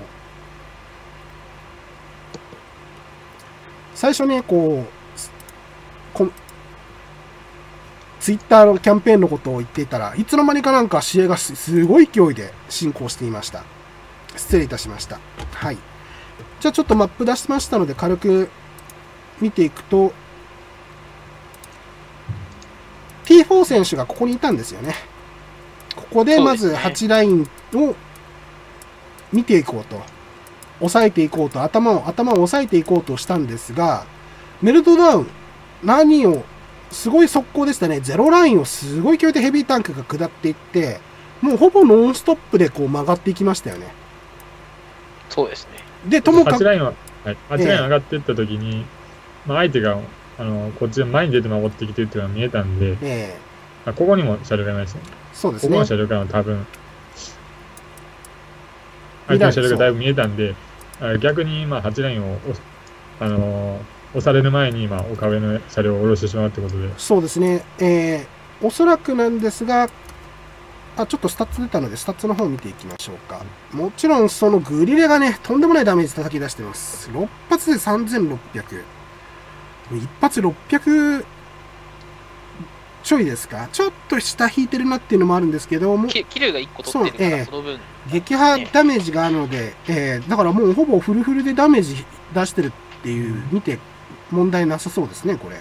最初ね、こう、こツイッターのキャンペーンのことを言っていたらいつの間にかなんか試合がすごい勢いで進行していました。失礼いたしました。はい。じゃあちょっとマップ出しましたので軽く見ていくと、ティーフォー 選手がここにいたんですよね。ここでまずはちラインを見ていこうと、抑えていこうと、頭を、頭を抑えていこうとしたんですが、メルトダウン、何を、すごい速攻でしたね。ゼロラインをすごい勢いでヘビータンクが下っていって、もうほぼノンストップでこう曲がっていきましたよね。 そうですね。 で、ともかく。 はちラインは、はい、はちライン上がっていったときに、まあ、相手が、あの、こっちで前に出て守ってきてるっていうのが見えたんで、 えあここにも車両がいましたね。 そうですね。 ここの車両から多分、相手の車両がだいぶ見えたんで、あ逆に、まあ、はちラインを、あのー、押される前に、まあ、岡上の車両を下ろしてしまうってことで。 そうですね。えー、おそらくなんですが、あ、ちょっとスタッツ出たので、スタッツの方を見ていきましょうか。もちろん、そのグリレがね、とんでもないダメージ叩き出してます。ろっ発でさんぜんろっぴゃく。いち発ろっぴゃくちょいですか。ちょっと下引いてるなっていうのもあるんですけども、 キルがいっこ取ってるから、その分、ね、 撃破ダメージがあるので、えー、だからもうほぼフルフルでダメージ出してるっていう、見て問題なさそうですね、こ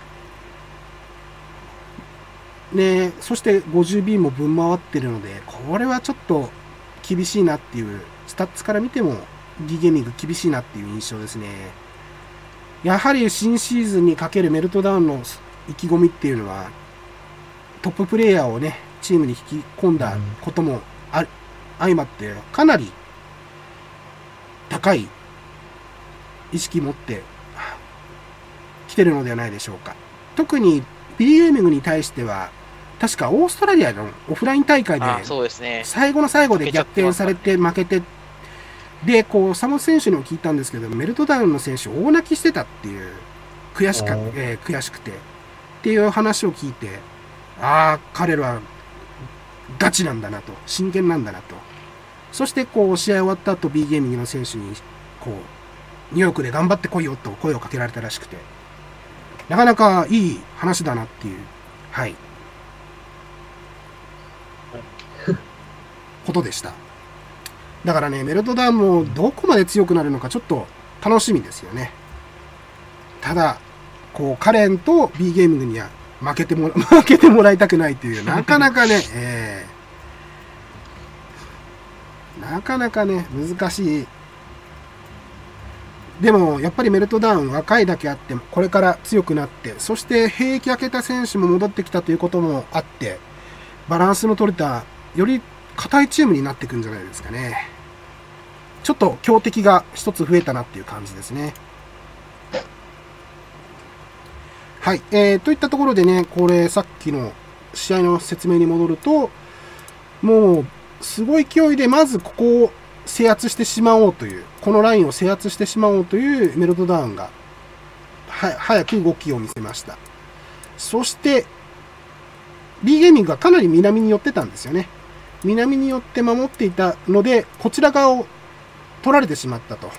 れ。ね、そして ごじゅうビー も分回ってるので、これはちょっと厳しいなっていう、スタッツから見ても D ゲーミング厳しいなっていう印象ですね。やはり新シーズンにかけるメルトダウンの意気込みっていうのは、トッププレイヤーをね、チームに引き込んだこともあ、相まって、かなり高い意識持って来てるのではないでしょうか。特に B ゲーミングに対しては、確かオーストラリアのオフライン大会で、最後の最後で逆転されて負けて、で、こう、サモス選手にも聞いたんですけど、メルトダウンの選手、大泣きしてたっていう、悔しか、えー、悔しくて、っていう話を聞いて、ああ、彼らはガチなんだなと、真剣なんだなと。そして、こう、試合終わった後、B ゲーミングの選手に、こう、ニューヨークで頑張ってこいよと声をかけられたらしくて、なかなかいい話だなっていう、はい、ことでした。だからね、メルトダウンもどこまで強くなるのかちょっと楽しみですよね。ただ、こう、カレンと B ゲーミングには負けても、負けてもらいたくないという、なかなかね、えー、なかなかね、難しい。でも、やっぱりメルトダウン若いだけあって、これから強くなって、そして兵役明けた選手も戻ってきたということもあって、バランスの取れた、より硬いチームになっていくんじゃないですかね。ちょっと強敵が一つ増えたなっていう感じですね。はい。えー、といったところでね、これさっきの試合の説明に戻ると、もうすごい勢いでまずここを制圧してしまおうという、このラインを制圧してしまおうというメルトダウンが、は、早く動きを見せました。そして、B ゲーミングがかなり南に寄ってたんですよね。南に寄って守っていたので、こちら側を取られてしまったと。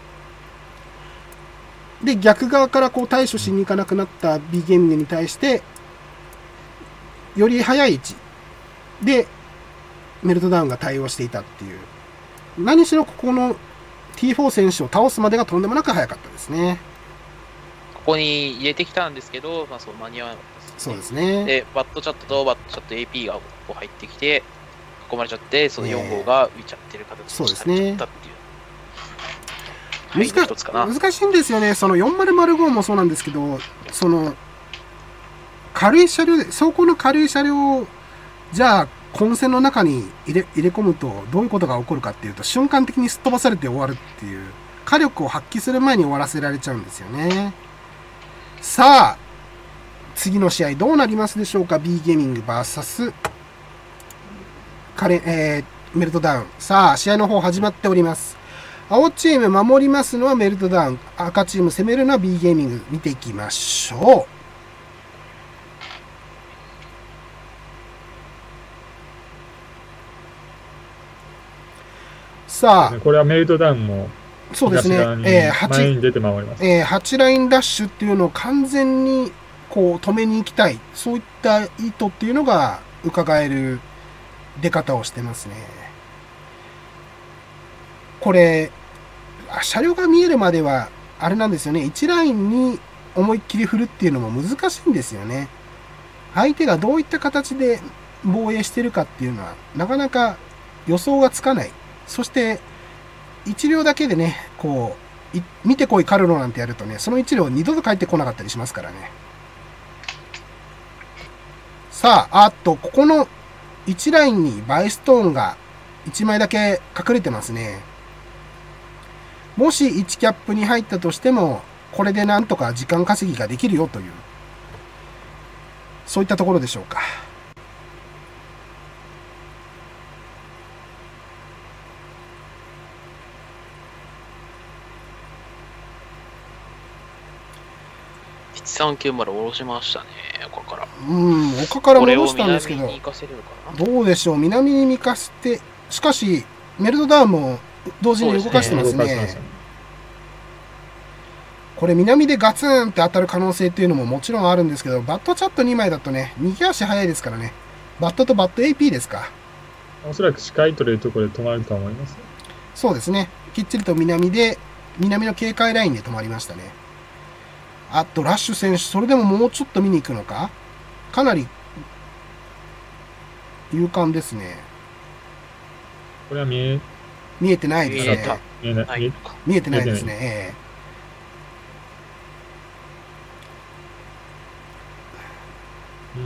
で、逆側からこう対処しに行かなくなった B ゲーミングに対して、より早い位置でメルトダウンが対応していたっていう。何しろここのティーフォー 選手を倒すまでがとんでもなく早かったですね。 ここに入れてきたんですけど、まあ、そう間に合わなかったです、ね。 そうですね。 で、バットチャットとバットチャット エーピー がこう入ってきて、囲まれちゃって、そのよん号が浮いちゃってる形にされちゃったっていう。 難し一つかな。 難しいんですよね。そのよんまるまるごもそうなんですけど、その、軽い車両で、走行の軽い車両を、じゃあ、混戦の中に入れ入れ込むと、どういうことが起こるかっていうと、瞬間的にすっ飛ばされて終わるっていう、火力を発揮する前に終わらせられちゃうんですよね。さあ、次の試合どうなりますでしょうか。 B ゲーミング ブイエス カレン、えー、メルトダウン。さあ、試合の方始まっております。青チーム守りますのはメルトダウン。赤チーム攻めるのは B ゲーミング。見ていきましょう。さあ、 これはメルトダウンも、 そうですね、 えー、前に出て守ります。 えー、はちラインダッシュっていうのを完全にこう止めに行きたい、そういった意図っていうのが伺える出方をしてますね。これ、車両が見えるまでは、あれなんですよね、いちラインに思いっきり振るっていうのも難しいんですよね。相手がどういった形で防衛してるかっていうのは、なかなか予想がつかない。そして、一両だけでね、こう、見てこいカルロなんてやるとね、その一両二度と帰ってこなかったりしますからね。さあ、あっと、ここのいちラインにバイストーンがいちまいだけ隠れてますね。もしいちキャップに入ったとしても、これでなんとか時間稼ぎができるよという、そういったところでしょうか。 いちさんきゅうまる下ろしましたね、岡から。 うん、岡から戻したんですけど、どうでしょう、南に見かせて、しかし、メルトダウンも同時に動かしてますね。すねこれ、南でガツンって当たる可能性っていうのももちろんあるんですけど、バットチャットにまいだとね、右足早いですからね、バットとバット エーピー ですか。 おそらく視界取れるところで止まると思います。 そうですね、きっちりと南で、南の警戒ラインで止まりましたね。あと、ラッシュ選手、それでももうちょっと見に行くのか、かなり勇敢ですね。 これは見え見えてないですね。 見えない。 見えてないですね。ええ。 うん、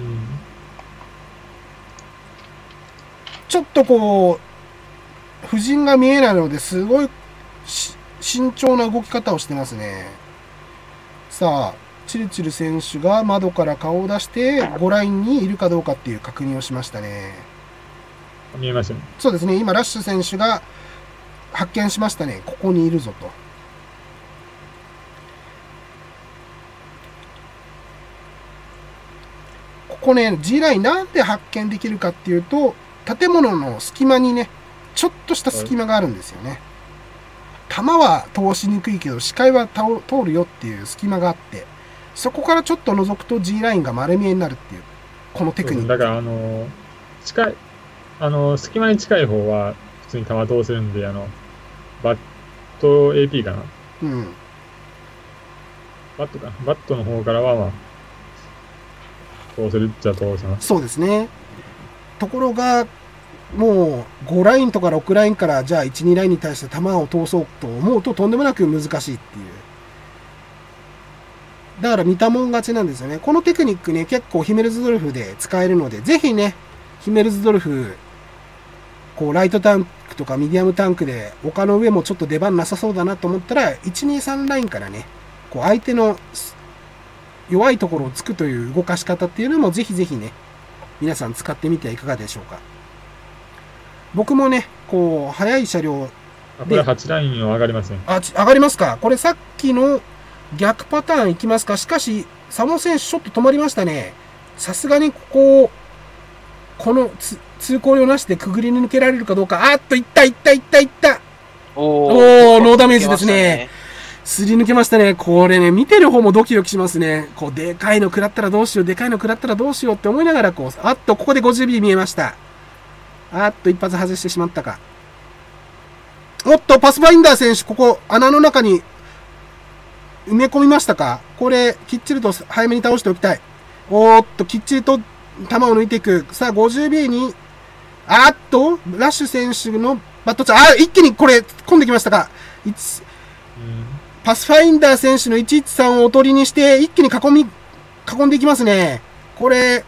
ちょっとこう、布陣が見えないのですごい慎重な動き方をしてますね。さあ、チルチル選手が窓から顔を出してごラインにいるかどうかっていう確認をしましたね。 見えましたね。 そうですね、今ラッシュ選手が発見しましたね。ここにいるぞと。ここね、G ラインなんで発見できるかっていうと、建物の隙間にね、ちょっとした隙間があるんですよね。弾は通しにくいけど視界は通るよっていう隙間があって、そこからちょっと覗くと G ラインが丸見えになるっていう、このテクニック。 だからあの近いあの隙間に近い方は普通に弾通せるんで、あのバット エーピー かな。 うん。 バットかバットの方からはまあ通せるっちゃ通せます。 そうですね。ところがもうごラインとかろくラインからじゃあいち、にラインに対して球を通そうと思うととんでもなく難しいっていう。だから見たもん勝ちなんですよね。このテクニックね、結構ヒメルズドルフで使えるので、ぜひね、ヒメルズドルフ、こうライトタンクとかミディアムタンクで丘の上もちょっと出番なさそうだなと思ったら、いち、に、さんラインからね、こう相手の弱いところをつくという動かし方っていうのもぜひぜひね、皆さん使ってみてはいかがでしょうか。僕もね、こう、速い車両で。 これはちラインは上がりません。 あ、上がりますか。これさっきの逆パターンいきますか。しかし、佐野選手ちょっと止まりましたね。さすがにここ、この通行量なしでくぐり抜けられるかどうか。あっと、いった、いった、いった、いった。おー、ノーダメージですね。すり抜けましたね。これね、見てる方もドキドキしますね。こう、でかいの食らったらどうしよう、でかいの食らったらどうしようって思いながら、こう、あっと、ここで ごじゅうビー 見えました。あっと、一発外してしまったか。 おっと、パスファインダー選手、ここ、穴の中に埋め込みましたか？これ、きっちりと早めに倒しておきたい。おーっと、きっちりと球を抜いていく。さあ、ごじゅうビー に、あーっと、ラッシュ選手のバットチャー、あ、一気にこれ、込んできましたか。 うん、 パスファインダー選手のいちいちさんをおとりにして、一気に囲み、囲んでいきますね。これ、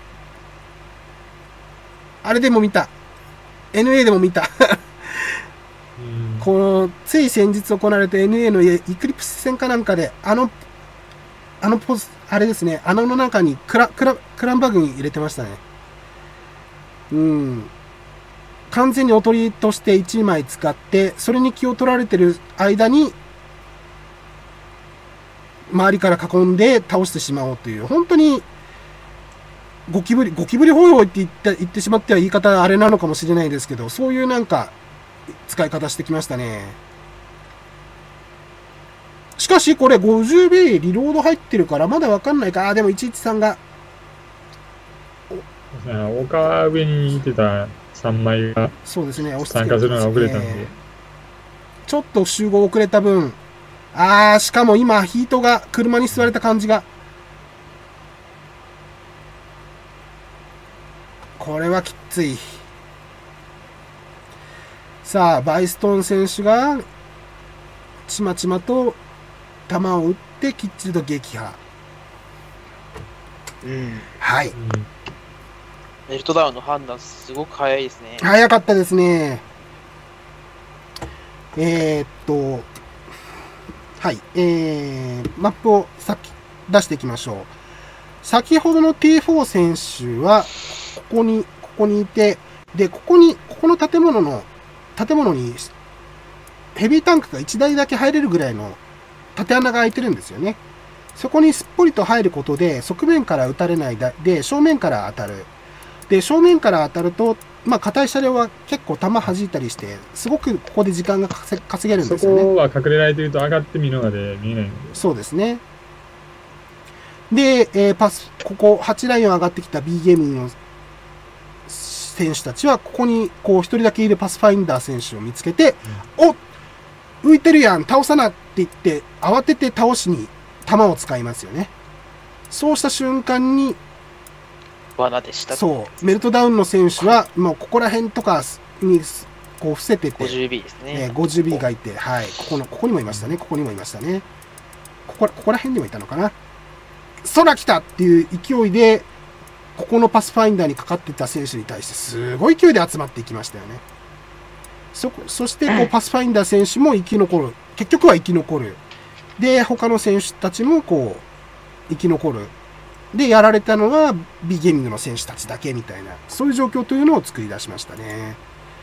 あれでも見た。エヌエー でも見た。 うん、 この、つい先日行われた エヌエー のイクリプス戦かなんかで、あの、あのポズ、あれですね、穴の中にクラ、クラ、クランバグに入れてましたね。うん。完全におとりとしていちまい使って、それに気を取られてる間に、周りから囲んで倒してしまおうという、本当に、ゴキブリ、ゴキブリホイホイって言って、言ってしまっては言い方あれなのかもしれないですけど、そういうなんか、使い方してきましたね。しかしこれ ごじゅうビー リロード入ってるからまだわかんないか。あ、でもいちいちさんが。 岡上にいてたさんまいがそうですね、 参加するのが遅れたんで。 ちょっと集合遅れた分、あー、しかも今ヒートが車に座れた感じが。これはきつい。さあ、バイストン選手が、ちまちまと球を打ってきっちりと撃破。 うん。 はい。 うん、 メルトダウンの判断すごく早いですね。 早かったですね。えー、っと、はい。えー、マップを先出していきましょう。先ほどの ティーフォー 選手は、ここに、ここにいて、で、ここに、ここの建物の、建物に、ヘビータンクがいちだいだけ入れるぐらいの縦穴が開いてるんですよね。そこにすっぽりと入ることで、側面から撃たれないで、正面から当たる。で、正面から当たると、まあ、硬い車両は結構弾弾いたりして、すごくここで時間が稼げるんですよね。 そこは隠れられていると上がってみるので見えないので。 そうですね。で、えー、パス、ここ、はちラインを上がってきた B ゲームの選手たちは、ここに、こう、一人だけいるパスファインダー選手を見つけて、うん、お浮いてるやん倒さなって言って、慌てて倒しに弾を使いますよね。そうした瞬間に、 罠でした。 そう、メルトダウンの選手は、もうここら辺とかに、こう、伏せてて、 ごじゅうビー ですね。 えー、ごじゅうビー がいて、はい、ここの、ここにもいましたね、ここにもいましたね。ここ、ここら辺にもいたのかな。空来たっていう勢いで、ここのパスファインダーにかかってた選手に対して、すごい勢いで集まっていきましたよね。そこ、そして、こう、パスファインダー選手も生き残る。結局は生き残る。で、他の選手たちも、こう、生き残る。で、やられたのは B ゲーミングの選手たちだけみたいな、そういう状況というのを作り出しましたね。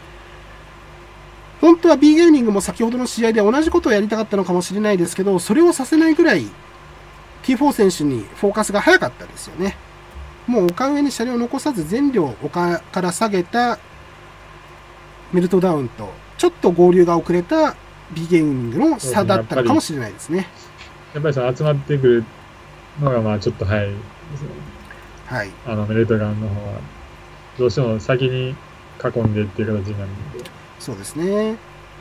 本当は B ゲーミングも先ほどの試合で同じことをやりたかったのかもしれないですけど、それをさせないぐらい ティーフォー 選手にフォーカスが早かったですよね。もう丘上に車両を残さず全両丘から下げたメルトダウンと、ちょっと合流が遅れた B ゲーミングの差だったのかもしれないですね。 やっぱりその集まってくるのがまあちょっと早いですね。 はい。 あのメルトダウンの方は。どうしても先に囲んでっていう形になるので。 そうですね。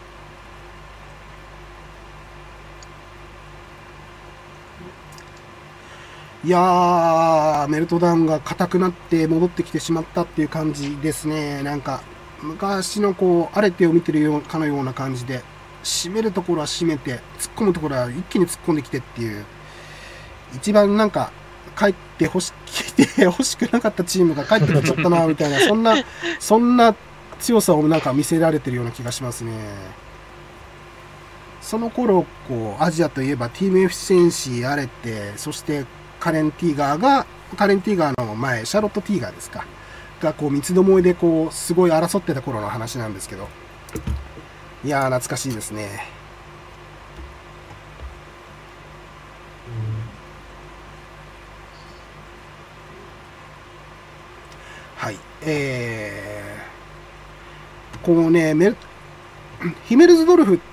いやー、メルトダウンが硬くなって戻ってきてしまったっていう感じですね。なんか、昔のこう、アレテを見てるようかのような感じで、締めるところは締めて、突っ込むところは一気に突っ込んできてっていう、一番なんか、帰ってほし、来て欲しくなかったチームが帰ってきちゃったな、みたいな、そんな、そんな強さをなんか見せられてるような気がしますね。その頃、こう、アジアといえば、ティームエフシェンシー、アレテ、そしてカレン・ティーガーが、カレン・ティーガーの前、シャロット・ティーガーですか。が、こう、三つどもえで、こう、すごい争ってた頃の話なんですけど。いやー、懐かしいですね。はい。えー、こうね、メル、ヒメルズドルフって、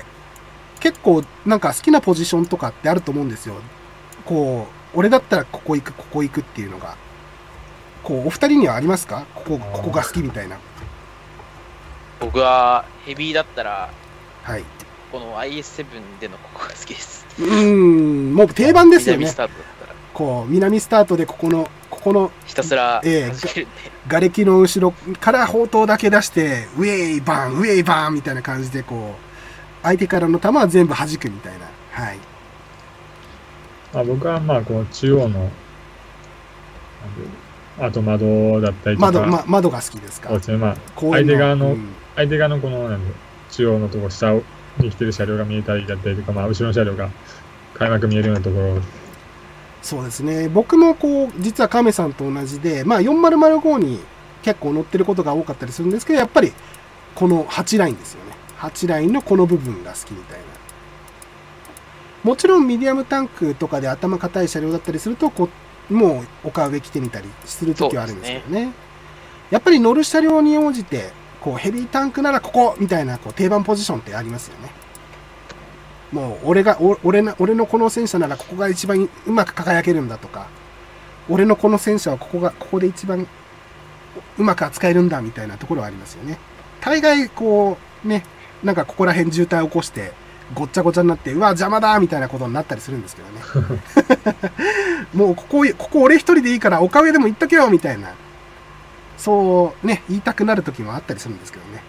結構、なんか好きなポジションとかってあると思うんですよ。こう、俺だったらここ行く、ここ行くっていうのが。こう、お二人にはありますか？ここ、ここが好きみたいな。 僕はヘビーだったらはい。 この アイエスセブン でのここが好きです。 うーん、もう定番ですよね南ス。タートだったら、 こう、南スタートでここの、ここのひたすらええ走るんで、 瓦礫の後ろから砲塔だけ出して、ウェイバーン、ウェイバーンみたいな感じで、こう、相手からの球は全部弾くみたいな。はい。 まあ、僕はまあ、この中央の、なんていうあと窓だったりとか、 窓、ま、窓が好きですか。 そうですね、まあ、 公園相手側の、 うん相手側のこの、なんで、中央のとこ、下に来てる車両が見えたりだったりとか、まあ、後ろの車両が開幕見えるようなところ、 そうですね。僕もこう、実は亀さんと同じで、まあよんまるまるごに結構乗ってることが多かったりするんですけど、やっぱりこのはちラインですよね。はちラインのこの部分が好きみたいな。もちろんミディアムタンクとかで頭固い車両だったりすると、こう、もう丘上来てみたりするときはあるんですけどね。やっぱり乗る車両に応じて、こうヘビータンクならここみたいなこう定番ポジションってありますよね。もう俺が、お俺の、俺のこの戦車ならここが一番うまく輝けるんだとか、俺のこの戦車はここが、ここで一番うまく扱えるんだみたいなところはありますよね。大概こう、ね、なんかここら辺渋滞起こして、ごっちゃごちゃになって、うわ、邪魔だみたいなことになったりするんですけどね。もうここ、ここ俺一人でいいから丘上でも行っとけよみたいな、そうね、言いたくなる時もあったりするんですけどね。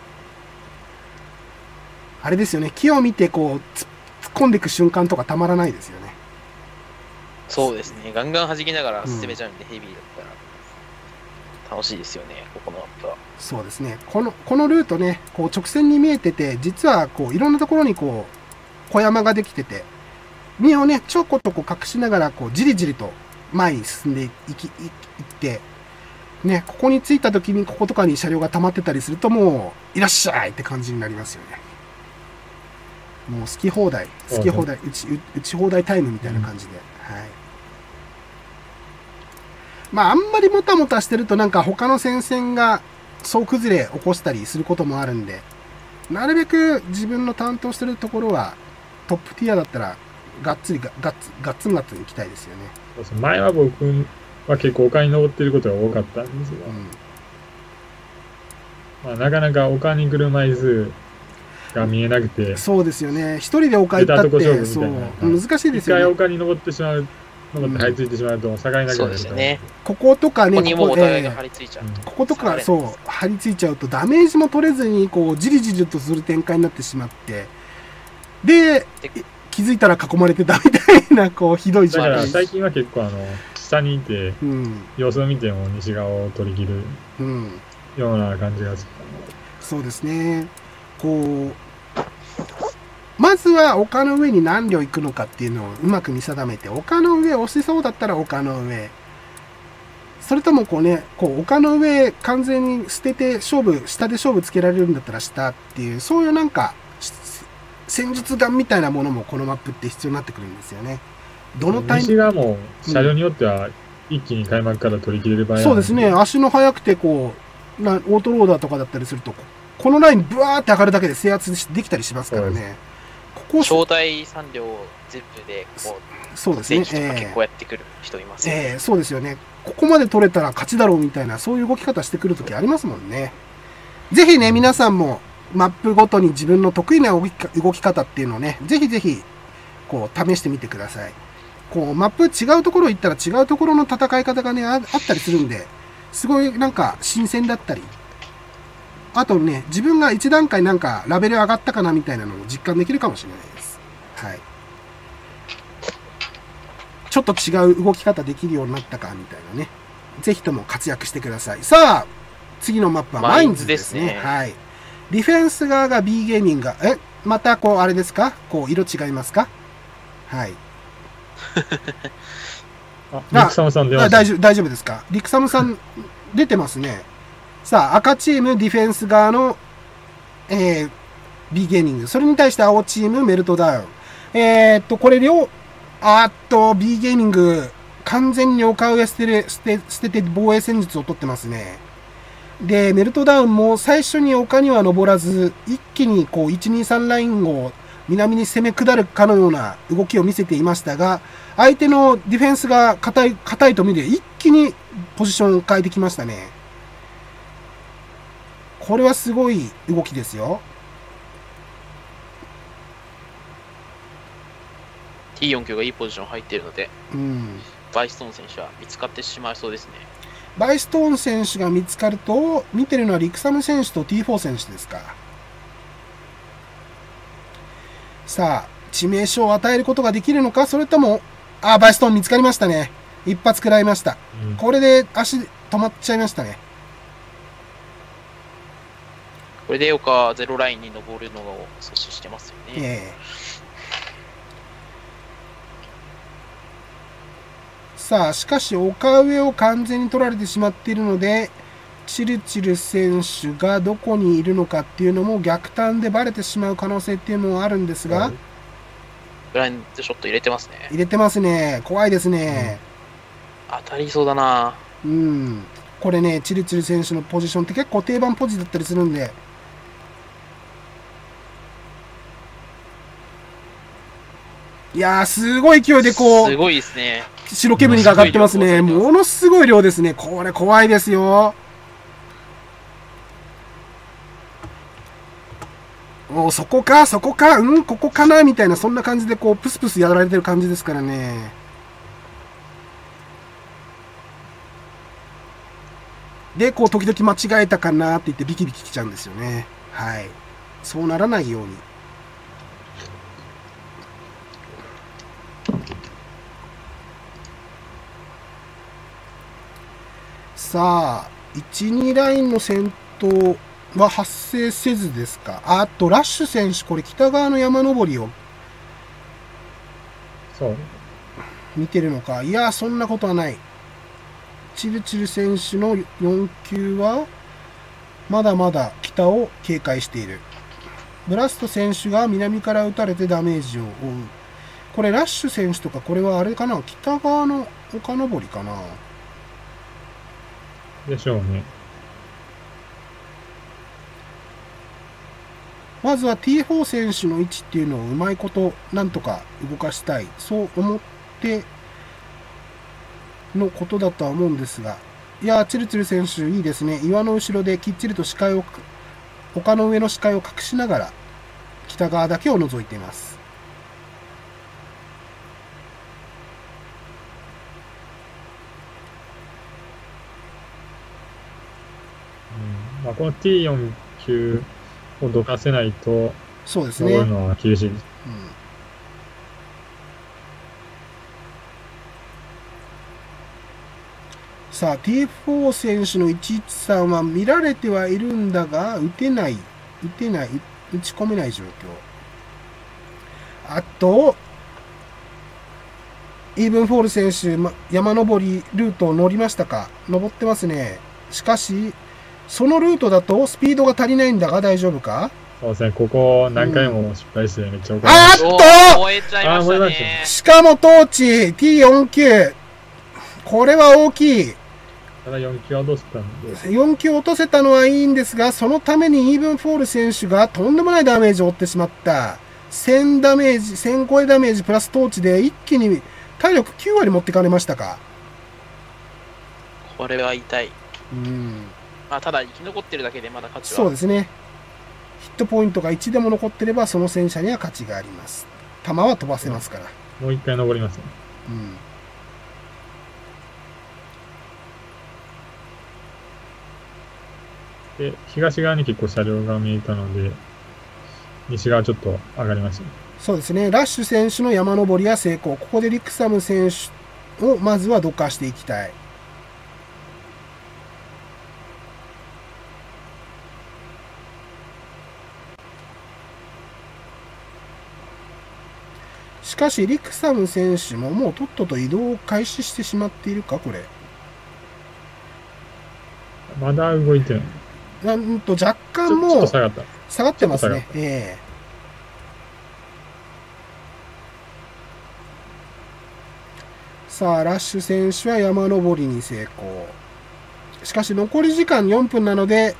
あれですよね、木を見てこう、突っ込んでいく瞬間とかたまらないですよね。 そうですね、ガンガン弾きながら進めちゃうんで、ヘビーだったら楽しいですよね、ここのマップは。 そうですね。この、このルートね、こう直線に見えてて、実はこういろんなところにこう、小山ができてて、身をね、ちょこっとこう隠しながら、こう、じりじりと前に進んでいき、いいって、ね、ここに着いた時にこことかに車両が溜まってたりすると、もう、いらっしゃいって感じになりますよね。もう好き放題、好き放題、打ち、打ち放題タイムみたいな感じで。はい。まあ、あんまりもたもたしてるとなんか他の戦線が総崩れ起こしたりすることもあるんで、なるべく自分の担当してるところはトップティアだったらがっつりがガッツガッツンガッツン行きたいですよね。 そうそう、前は僕は結構丘に登ってることが多かったんですが、 うん、 まあ、なかなか丘に来る枚数が見えなくて、 そうですよね。一人で丘行ったって出たとこ勝負そうみたいな、 難しいで一回すよね。 丘に登ってしまう、登って張り付いてしまうと、下がりなくなるそうですよね。 こことかね、 ここにもうおこ互いがえー張り付いちゃう。 こことか、 下がれないそう、張り付いちゃうとダメージも取れずに、こう、じりじりとする展開になってしまって、で、 で気づいたら囲まれてたみたいな、こう、ひどい状だから態。 最近は結構あの、下にいて、 うん、 様子を見ても西側を取り切るうん、 ような感じがする。 そうですね。こう、まずは丘の上に何両行くのかっていうのをうまく見定めて、丘の上押しそうだったら丘の上。それともこうね、こう丘の上完全に捨てて勝負、下で勝負つけられるんだったら下っていう、そういうなんか、戦術眼みたいなものもこのマップって必要になってくるんですよね。どのタイミング西側も車両によっては一気に開幕から取り切れる場合は、 そうですね、足の速くてこう、なオートローダーとかだったりすると、このラインブワーって上がるだけで制圧できたりしますからね。ここ招待さん両全部でこう、 そうですね。 とか結構やってくる人いますよね。 えー、そうですよね。ここまで取れたら勝ちだろうみたいな、そういう動き方してくるときありますもんね。ぜひね、皆さんもマップごとに自分の得意な動き動き方っていうのをね、ぜひぜひ、こう、試してみてください。こう、マップ違うところ行ったら違うところの戦い方がね、ああったりするんで、すごいなんか新鮮だったり、あとね、自分が一段階なんかラベル上がったかなみたいなのを実感できるかもしれないです。はい。ちょっと違う動き方できるようになったかみたいなね。ぜひとも活躍してください。さあ、次のマップはマインズですね。 マインズですねはい。ディフェンス側が B ゲーミングが、え、またこう、あれですかこう、色違いますかはい。 あ、リクサムさん出ました。 あ大丈夫、大丈夫ですかリクサムさん、出てますね。さあ、赤チーム、ディフェンス側の、えー、B ゲーミング。それに対して青チーム、メルトダウン。えー、っと、これ両、あーっと、B ゲーミング、完全に丘上捨てる、捨て、捨てて防衛戦術を取ってますね。で、メルトダウンも最初に丘には登らず、一気にこう、いち、に、さんラインを南に攻め下るかのような動きを見せていましたが、相手のディフェンスが硬い、硬いと見て、一気にポジションを変えてきましたね。これはすごい動きですよ。 ティーよんきゅう がいいポジション入っているので、 うん。 バイストーン選手は見つかってしまいそうですね。 バイストーン選手が見つかると、見てるのはリクサム選手と ティーフォー 選手ですか。さあ、致命傷を与えることができるのか、それとも、あ、バイストーン見つかりましたね。一発食らいました。 うん、 これで足止まっちゃいましたね。 これで岡はゼロラインに登るのを阻止してますよね。 ええ。さあ、しかし岡上を完全に取られてしまっているので、チルチル選手がどこにいるのかっていうのも逆端でバレてしまう可能性っていうのもあるんですが、 ブラインドショット入れてますね。 入れてますね。怖いですね。 当たりそうだな。 うん。これね、チルチル選手のポジションって結構定番ポジだったりするんで、いやー、すごい勢いでこう、 すごいですね。 白煙が上がってますね。 もものすごい量ですね。これ怖いですよ。おそこか、そこか、うん、ここかなみたいな、そんな感じでこう、プスプスやられてる感じですからね。で、こう、時々間違えたかなって言ってビキビキきちゃうんですよね。はい。そうならないように。さあ、いち、にラインの戦闘は発生せずですか。あと、ラッシュ選手、これ北側の山登りをそう。 見てるのか。いや、そんなことはない。チルチル選手のよん球は、まだまだ北を警戒している。ブラスト選手が南から撃たれてダメージを負う。これ、ラッシュ選手とか、これはあれかな、北側の丘登りかな。 でしょうね。 まずは ティーフォー 選手の位置っていうのをうまいことなんとか動かしたい。そう思ってのことだとは思うんですが。いやー、チルチル選手いいですね。岩の後ろできっちりと視界を、丘の上の視界を隠しながら北側だけを覗いています。 うん、まあ、この ティーよん 級をどかせないと、 そうですね。 登るのは厳しいです。 うん、さあ、ティーフォー 選手のいちいちさんは見られてはいるんだが、打てない、打てない、打ち込めない状況。あと、イーブンフォール選手、ま山登りルートを乗りましたか？登ってますね。しかし、そのルートだとスピードが足りないんだが大丈夫か？ そうですね、ここ何回も失敗してめっちゃ怒られあましーっと燃えちゃいましたね。 しかもトーチ ティーよん 級。これは大きい。 た。ただよん級は落としたんで、 よん級落とせたのはいいんですが、そのためにイーブンフォール選手がとんでもないダメージを負ってしまった。せんダメージ、せん超えダメージプラストーチで一気に体力きゅう割持ってかれましたか。 これは痛い。 うん。 まあ、ただ生き残ってるだけでまだ価値は。 そうですね。ヒットポイントがいちでも残ってれば、その戦車には価値があります。弾は飛ばせますから。 もう一回登りますね。 うん。 で、東側に結構車両が見えたので、西側ちょっと上がりましたね。 そうですね。ラッシュ選手の山登りは成功。ここでリクサム選手をまずはどかしていきたい。しかし、リクサム選手ももうとっとと移動を開始してしまっているか、これ。 まだ動いてない。 なんと若干ちょちょっもうと下がった。 下がってますちょっと下。 ねええさあ、ラッシュ選手は山登りに成功。しかし、残り時間よんぷんなので、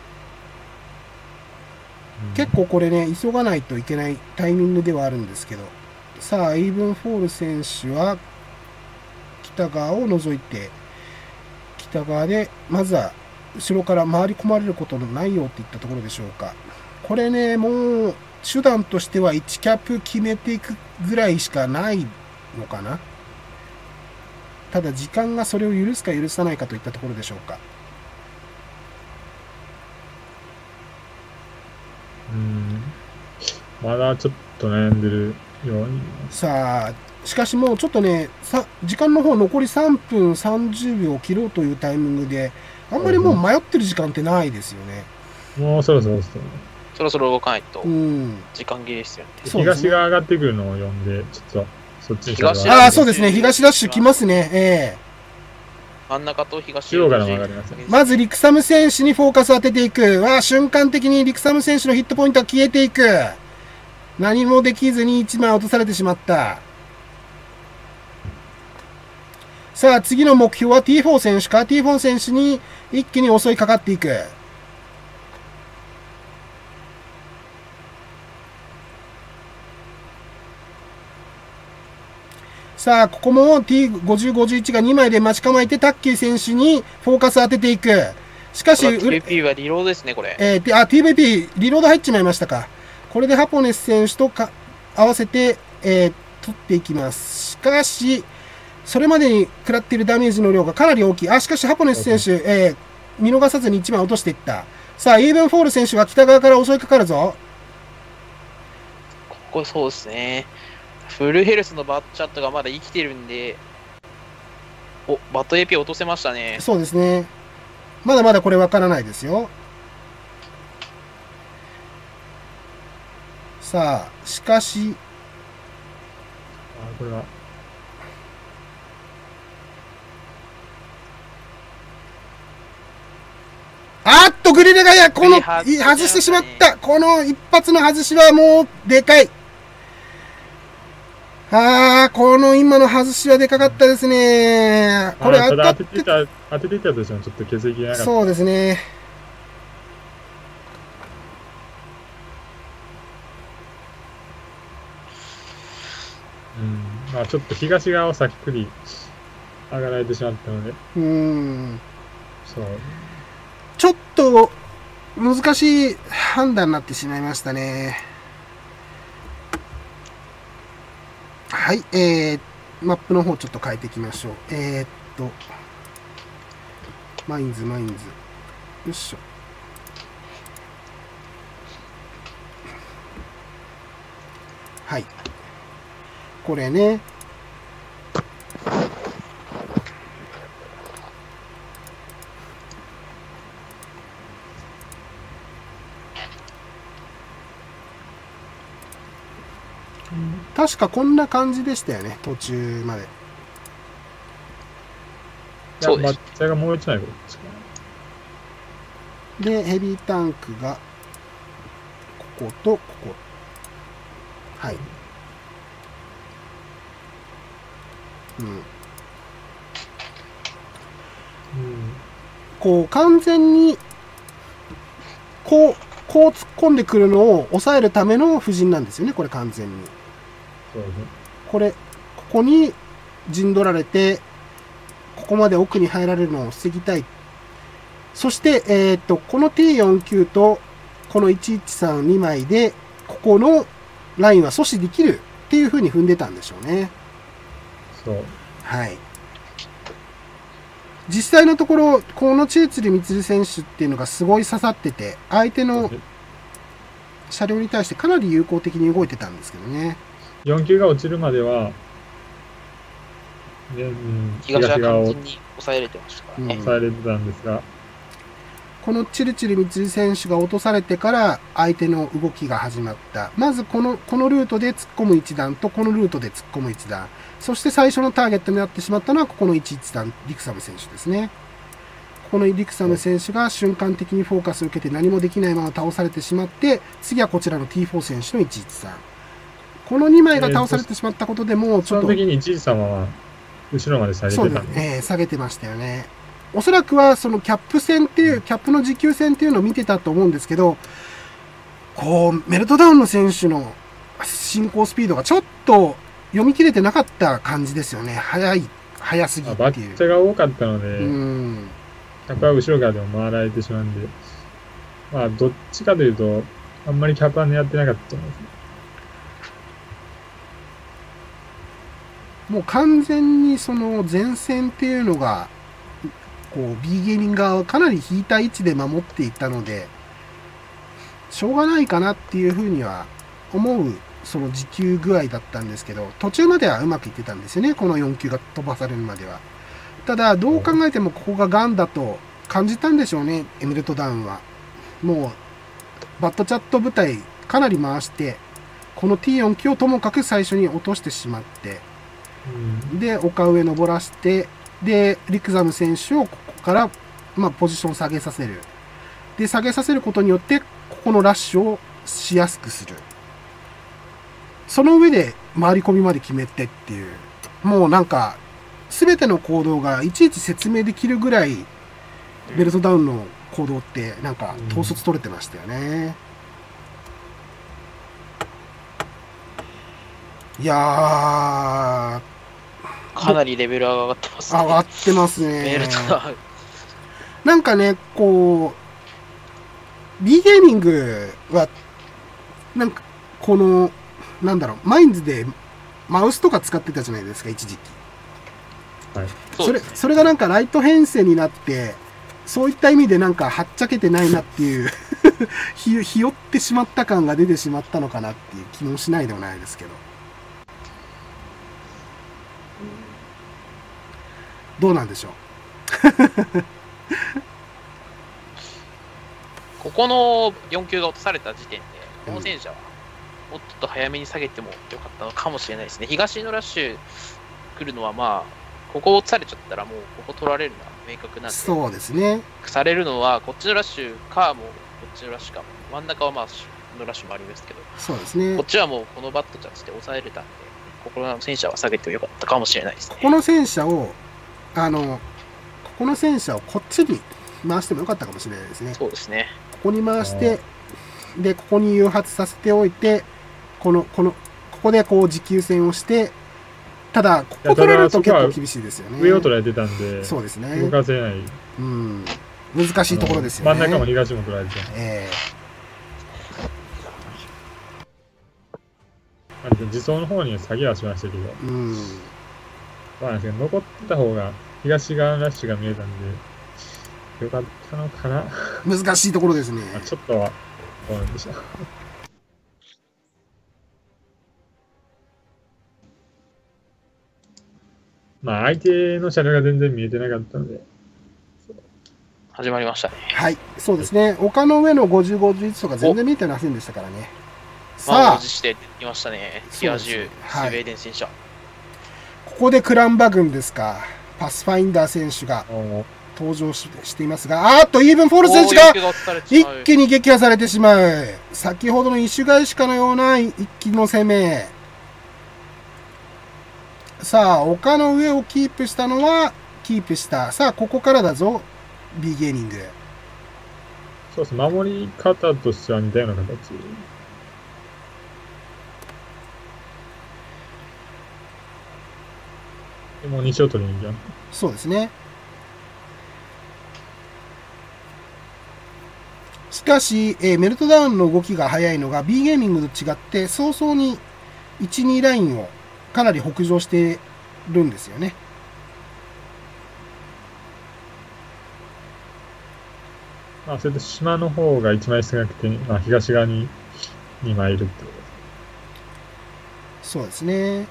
うん結構これね、急がないといけないタイミングではあるんですけど。さあ、イーブンフォール選手は、北側を除いて、北側で、まずは、後ろから回り込まれることのないよっていったところでしょうか。これね、もう、手段としてはいちキャップ決めていくぐらいしかないのかな。ただ時間がそれを許すか許さないかといったところでしょうか。 うん。まだちょっと悩んでるように。 さあ、しかしもうちょっとね、さ時間の方残りさんぷんさんじゅうびょうを切ろうというタイミングで、あんまりもう迷ってる時間ってないですよね。 もうそろそろですよね。 そろそろ動かないとう、ん。 時間切れですよね。 そうですね東が上がってくるのを読んで、ちょっと、そっちに東ああ、そうですね。東ダッシュ来ますね。ええ真ん中と東中央から曲がりますね。 まず、リクサム選手にフォーカスを当てていく。わあ、瞬間的にリクサム選手のヒットポイントが消えていく。何もできずにいちまい落とされてしまった。さあ、次の目標は ティーフォー 選手か。ティーフォー 選手に一気に襲いかかっていく。さあ、ここも ティーごじゅうごじゅういち がにまいで待ち構えて、タッキー選手にフォーカスを当てていく。しかし、 ティーブイピー はリロードですね、これ。 えー、あ、ティーブイピー、リロード入っちまいましたか。これでハポネス選手とか合わせて、えー、取っていきます。しかし、それまでに食らっているダメージの量がかなり大きい。あ、しかしハポネス選手、えー、見逃さずにいちまい落としていった。さあ、イーブンフォール選手が北側から襲いかかるぞ。 ここそうですね。フルヘルスのバッチャットがまだ生きてるんで、お、バット エーピー 落とせましたね。 そうですね。まだまだこれわからないですよ。さあ、しかし、 あ、これは。 あっと、グリルガヤ、この、 外いしちゃいましたね外してしまった。この一発の外しはもう、でかい。ああ、この今の外しはでかかったですね。これあ、 当たってただ当てていた、当てていたとしてもちょっと削りきれなかった。 そうですね。 うん。まあちょっと東側をさっくり上がられてしまったので、 うーん。 そう。 ちょっと、難しい判断になってしまいましたね。はい、えー、マップの方ちょっと変えていきましょう。えー、っと、マインズ、マインズ。よいしょ。はい。これね。確かこんな感じでしたよね、途中まで。 そうですいや、抹茶がもう一枚ぐらいですかね。 で、ヘビータンクが、ここと、ここ。はい。うん。 うん。 こう、完全に、こう、こう突っ込んでくるのを抑えるための布陣なんですよね、これ完全に。 そうですね。 これ、ここに陣取られて、ここまで奥に入られるのを防ぎたい。そして、えっと、この ティーよんじゅうきゅう と、このいちいちさんにまいで、ここのラインは阻止できるっていう風に踏んでたんでしょうね。 そう。 はい。実際のところ、このチューツリ・ミツル選手っていうのがすごい刺さってて、相手の車両に対してかなり有効的に動いてたんですけどね。 よん級が落ちるまでは、ね、うん、 東は東側を完全に抑えれてましたからね。 抑えれてたんですが、 このチルチルミツル選手が落とされてから相手の動きが始まった。まずこの、このルートで突っ込む一段とこのルートで突っ込む一段。そして最初のターゲットになってしまったのはここのいちいちさん、リクサム選手ですね。このリクサム選手が瞬間的にフォーカスを受けて何もできないまま倒されてしまって、次はこちらの ティーフォー 選手のいちいちさん。このにまいが倒されてしまったことでもうちょっと。 基本的に一時様は後ろまで下げてたんで。 そうですね、えー、下げてましたよね。おそらくはそのキャップ戦っていう、キャップの持久戦っていうのを見てたと思うんですけど、こう、メルトダウンの選手の進行スピードがちょっと読み切れてなかった感じですよね。速い、速すぎっていう。 バッチャが多かったので、 うん。 キャップは後ろ側でも回られてしまうんで、まあ、どっちかというと、あんまりキャップは狙ってなかったと思いますね。 もう完全にその前線っていうのが、こう B ゲーミング側をかなり引いた位置で守っていたので、しょうがないかなっていうふうには思う、その持久具合だったんですけど、途中まではうまくいってたんですよね、このよん球が飛ばされるまでは。ただ、どう考えてもここがガンだと感じたんでしょうね、エメルトダウンは。もう、バットチャット部隊かなり回して、この ティーよん 機をともかく最初に落としてしまって、 うん。 で、丘上登らして、で、リクザム選手をここから、まあ、ポジション下げさせる。で、下げさせることによって、ここのラッシュをしやすくする。その上で回り込みまで決めてっていう、もうなんか、すべての行動がいちいち説明できるぐらい、ベルトダウンの行動ってなんか統率取れてましたよね。いやー、 かなりレベル上がってますね。 上がってますねベル。トダウン。 なんかね、こう、B ゲーミングは、なんか、この、なんだろう、マインズでマウスとか使ってたじゃないですか、一時期。 はい。 それ、それがなんかライト編成になって、そういった意味でなんかはっちゃけてないなっていうひ、ひよってしまった感が出てしまったのかなっていう気もしないでもないですけど。どうなんでしょう。 ここのよん球が落とされた時点で、この戦車はもっと早めに下げてもよかったのかもしれないですね。東のラッシュ来るのは、まあ、ここ落とされちゃったら、もうここ取られるのは明確なんで、 そうですね。 されるのは、こっちのラッシュか、もうこっちのラッシュかも、真ん中はまあ、のラッシュもありますけど、 そうですね。 こっちはもうこのバットチャンスで抑えれたんで、ここの戦車は下げてもよかったかもしれないですね。 ここの戦車を、あの、ここの戦車をこっちに回してもよかったかもしれないですね。 そうですね。 ここに回して、で、ここに誘発させておいて、この、この、ここでこう持久戦をして、ただ、ここ取られると結構厳しいですよね。 上を取られてたんで、 そうですね。 動かせない。 うん。難しいところですよね。 真ん中も東も取られてた。 えなんで自走の方に下げはしましたけど、 えうん。 そうなんですけど、残ってた方が、東側のラッシュが見えたんで、よかったのかな。 難しいところですね。 あちょっとは、どうなんでしょう。まあ、相手の車両が全然見えてなかったので、 始まりましたね。 はい。そうですね。丘の上のごじゅう、ごじゅういちとか全然見えてませんでしたからね。 満さあを持、してきましたね。ティアそうですねじゅう、 はいスウェーデン戦車。 ここでクランバ軍ですか。パスファインダー選手がも登場ししていますが、あーっと、イーブン・フォール選手が一気に撃破されてしまう。先ほどの一種返しかのような一気の攻め。さあ、丘の上をキープしたのは、キープした。さあ、ここからだぞ、B ゲーミング。 そうですね、守り方としては似たような形。でもうに勝取りに行きます。 そうですね。しかし、えーメルトダウンの動きが速いのが B ゲーミングと違って、早々にいち、にラインをかなり北上してるんですよね。 まあ、それと島の方がいちまい少なくて、まあ、東側ににまいいるってことです。 そうですね。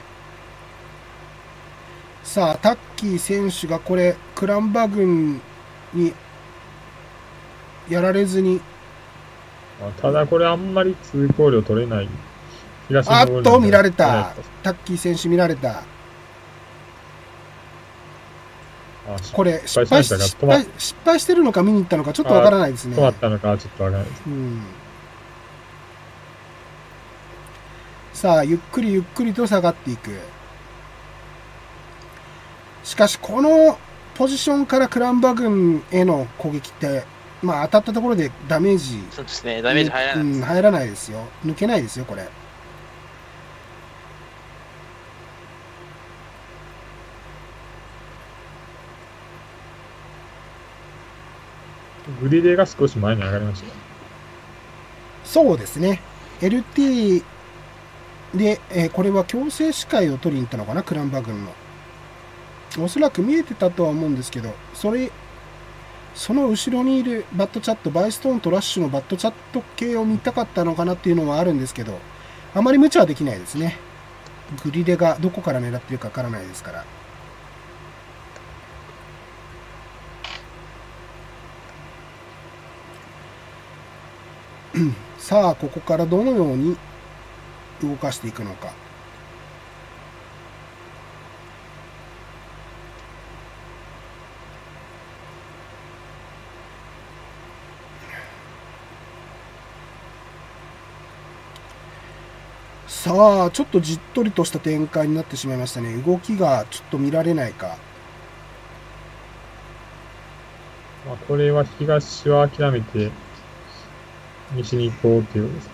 さあ、タッキー選手がこれ、クランバ軍にやられずに、 まあ、ただこれあんまり通行量取れない。東のあ方にっと見られ取れなたかっ。 タッキー選手見られた。 たあしこれ、失失敗しま敗し失したが止ま敗失敗してるのか見に行ったのかちょっとわからないですね。 止まったのかはちょっとわからないです。 うん、さあ、ゆっくりゆっくりと下がっていく。しかし、このポジションからクランバ軍への攻撃って、まあ、当たったところでダメージ、 そうですね、ダメージ入らないです。 うん、入らないですよ。抜けないですよ、これ。 グリレーが少し前に上がりましたね。 そうですね。エルティー で、えーこれは強制視界を取りに行ったのかな、クランバ軍の。 おそらく見えてたとは思うんですけど、それ、その後ろにいるバットチャット、バイストーンとラッシュのバットチャット系を見たかったのかなっていうのはあるんですけど、あまり無茶はできないですね。グリレがどこから狙ってるかわからないですから。さあ、ここからどのように動かしていくのか。さあ、ちょっとじっとりとした展開になってしまいましたね。動きがちょっと見られないか。 まあ、これは東は諦めて、西に行こうっていうことです。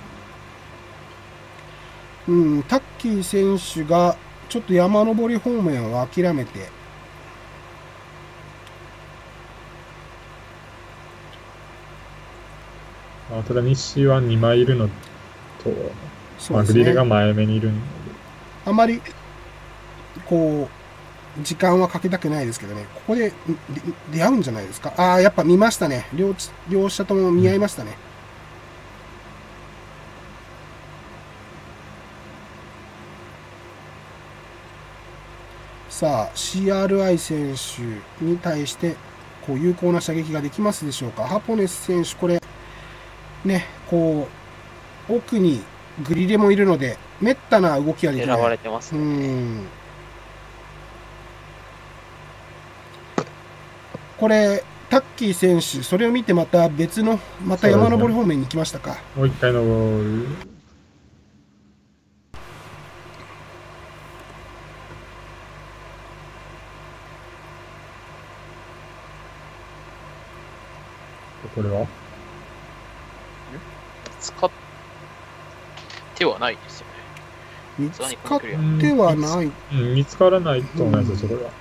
うん、タッキー選手がちょっと山登り方面を諦めて、 まあ、ただ西はにまいいるのと、まあ、 そうですね。 グリルが前目にいるので、 あまり、こう、時間はかけたくないですけどね、ここで出会うんじゃないですか。ああ、やっぱ見ましたね。両両者とも見合いましたね。さあ、シーアールアイ 選手に対して、こう、有効な射撃ができますでしょうか。ハポネス選手、これ、ね、こう、奥にグリレもいるので、めったな動きができない。 狙われてますうね。 ん。これ、タッキー選手、それを見てまた別の、また山登り方面に行きましたか。 もう一回登る。これは使ってはないですよね。 見つかってはない。 うん、見つからないと思いますよ、そこは。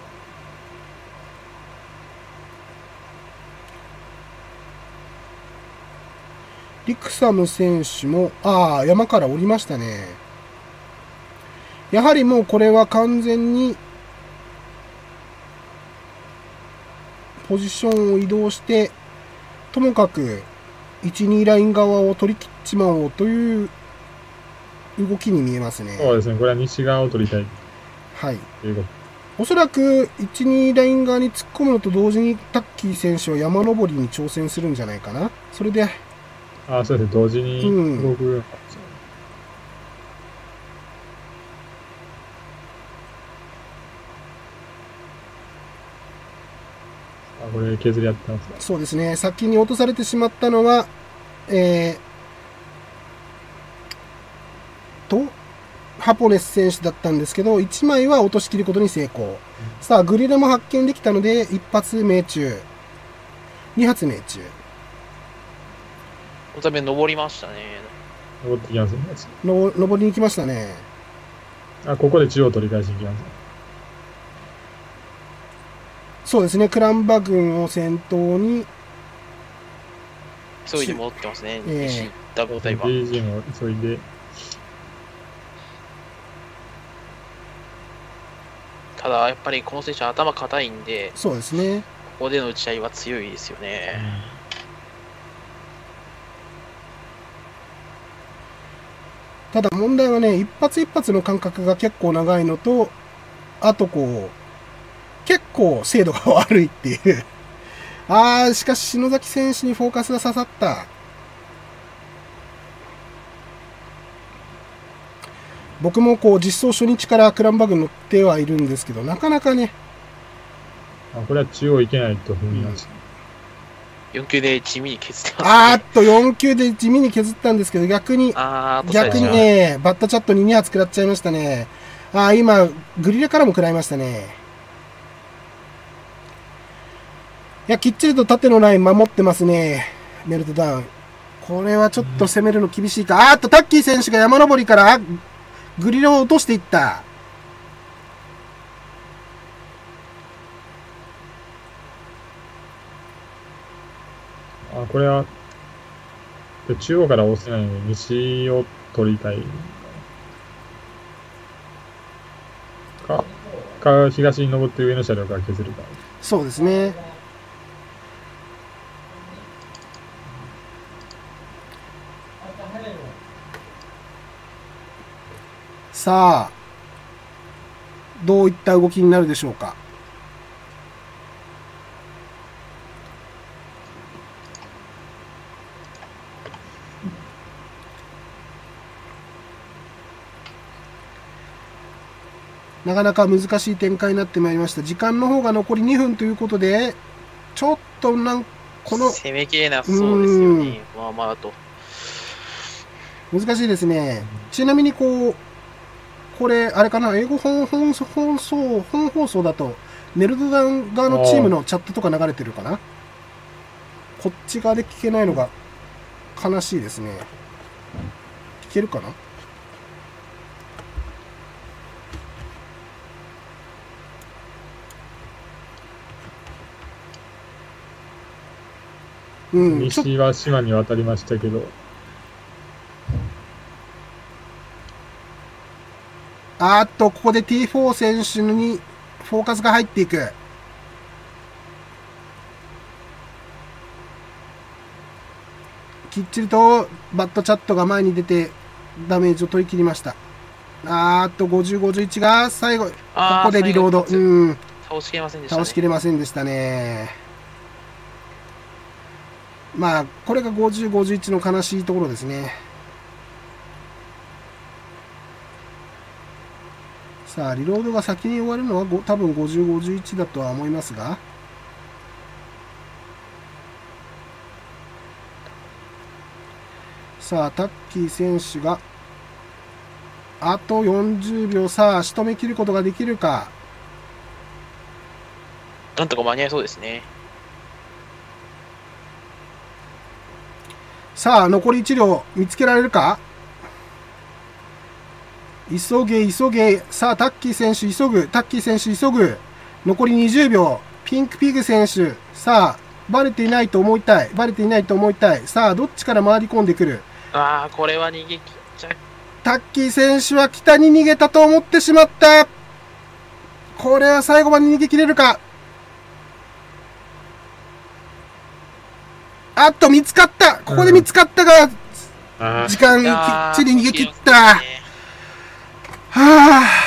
リクサム選手も、ああ、山から降りましたね。やはりもうこれは完全に、ポジションを移動して、ともかく、いち、にライン側を取り切っちまおうという動きに見えますね。 そうですね、これは西側を取りたい。 はい。 ということ。 おそらく、いち、にライン側に突っ込むのと同時に、タッキー選手は山登りに挑戦するんじゃないかな。それで、 ああ、そうですね、同時に動く。うん、あ、これ削り合ってますね。 そうですね、先に落とされてしまったのは、えー、と、ハポネス選手だったんですけど、いちまいは落としきることに成功。うん、さあ、グリルも発見できたので、いち発命中。に発命中。 おため登りましたね。 登ってきますね。 の登りに行きましたね。 あ、ここで中央取り返しに行きます。 そうですね、クランバ軍を先頭に。 急いで戻ってますね。 えー、 西ダブルダイバー。 ディージー も急いで。 ただ、やっぱりこの選手は頭固いんで、 そうですね。 ここでの打ち合いは強いですよね。 うん、ただ問題はね、一発一発の間隔が結構長いのと、あとこう、結構精度が悪いっていう。あー、しかし篠崎選手にフォーカスが刺さった。僕もこう実装初日からクランバグ乗ってはいるんですけど、なかなかね。 あ、これは中央行けないと踏みました。 よん球で地味に削ってます、 ね。あーっと、よん球で地味に削ったんですけど、逆に、逆にね、バッタチャットにに発食らっちゃいましたね。あー、今、グリレからも食らいましたね。いや、きっちりと縦のライン守ってますね。メルトダウン。これはちょっと攻めるの厳しいか。うん、あーっと、タッキー選手が山登りから、グリレを落としていった。 あ、これは、中央から押せないので、西を取りたい。か、かか東に登って上の車両から削るか。 そうですね。さあ、どういった動きになるでしょうか。なかなか難しい展開になってまいりました。時間の方が残りにふんということで、ちょっとなんこの攻めきれなそうですよね。まあまあと。 難しいですね。ちなみにこう、これ、あれかな、英語本本放送、本放送だと、メルトダウン側のチームのチャットとか流れてるかな。こっち側で聞けないのが悲しいですね。聞けるかな。うん、ちょっ西は島に渡りましたけど。 あーっと、ここで ティーフォー 選手にフォーカスが入っていく。きっちりとバットチャットが前に出てダメージを取り切りました。あーっと、ごじゅう、ごじゅういちが最後、ここでリロード。うん。 倒しきれませんでしたね。 倒しきれませんでしたね。まあ、これがごじゅう、ごじゅういちの悲しいところですね。さあ、リロードが先に終わるのは多分ごじゅう、ごじゅういちだとは思いますが。さあ、タッキー選手が、あとよんじゅうびょう、さあ、仕留め切ることができるか。 なんとか間に合いそうですね。 さあ、残りいち両見つけられるか。急げ、急げ。さあ、タッキー選手、急ぐ。タッキー選手、急ぐ。残りにじゅうびょう。ピンクピグ選手。さあ、バレていないと思いたい。バレていないと思いたい。さあ、どっちから回り込んでくる。 ああ、これは逃げ切っちゃう。 タッキー選手は北に逃げたと思ってしまった。これは最後まで逃げ切れるか。あっと、見つかった。ここで見つかったが、 あ時間きっちり逃げ切った。はあ、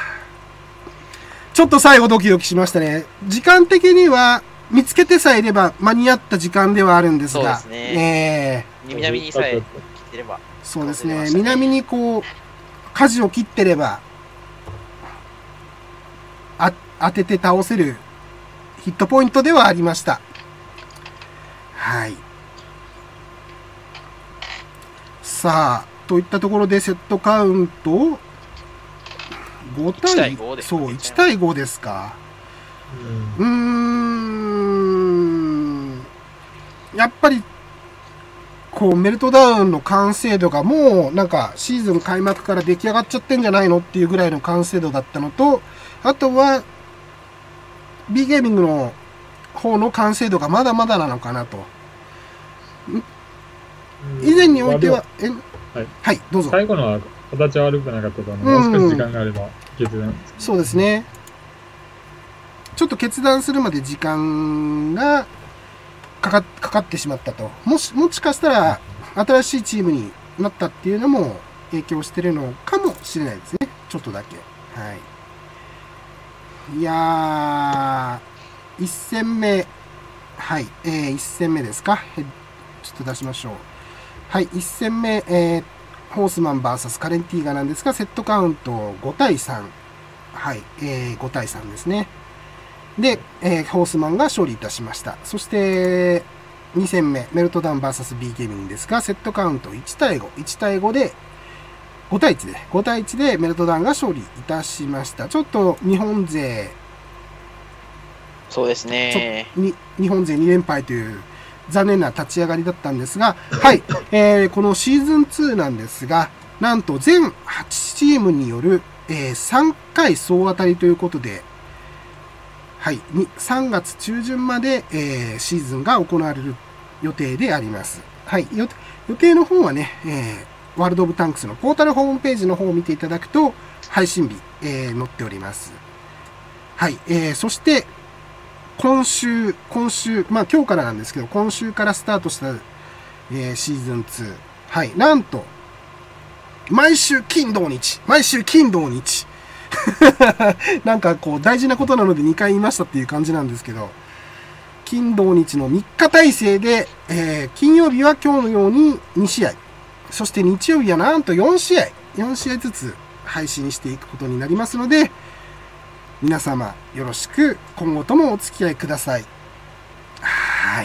ちょっと最後ドキドキしましたね。時間的には見つけてさえいれば間に合った時間ではあるんですが。 そうですね。 ねえ南にさえ来てれば。 そうですね。南にこう、舵を切ってれば、あ、当てて倒せるヒットポイントではありました。はい。さあ、といったところでセットカウントごたい、 いちたいごですね。 そう、いちたいごですか。うーん。やっぱり、こう、メルトダウンの完成度がもう、なんか、シーズン開幕から出来上がっちゃってんじゃないのっていうぐらいの完成度だったのと、あとは、B ゲーミングの方の完成度がまだまだなのかなと。以前においては、え、 はい、 はい、どうぞ。 最後のは形は悪くなかったと思う。もう少し時間があれば決断。 そうですね。ちょっと決断するまで時間がかか、かかってしまったと。もし、もしかしたら新しいチームになったっていうのも影響してるのかもしれないですね。ちょっとだけ。はい。いやー、いち戦目。はい、えー、いち戦目ですか。ちょっと出しましょう。はい、いち戦目、えー、ホースマン ブイエス カレンティーガなんですが、セットカウントごたいさん。はい、えー、ごたいさんですね。で、えー、ホースマンが勝利いたしました。そして、に戦目、メルトダウン ブイエス B ゲーミングですが、セットカウントいちたいご。いちたいごで、ごたいいちで、ごたいいちでメルトダウンが勝利いたしました。ちょっと日本勢、 そうですね。 に日本勢に連敗という残念な立ち上がりだったんですが、はい、えー、このシーズンツーなんですが、なんと全はちチームによる、えー、さんかい総当たりということで、はい、さんがつちゅうじゅんまで、えー、シーズンが行われる予定であります。はい、予定の方はね、えー、ワールド・オブ・タンクスのポータルホームページの方を見ていただくと、配信日、えー、載っております。 はい、えー、そして今週今週まあ今日からなんですけど、今週からスタートした、えー、シーズンツー、はい、なんと毎週金土日毎週金土日なんかこう大事なことなのでにかい言いましたっていう感じなんですけど、金土日のみっか体制で、えー、金曜日は今日のようにに試合、そして日曜日はなんとよん試合よん試合ずつ配信していくことになりますので、皆様よろしく今後ともお付き合いください。はい。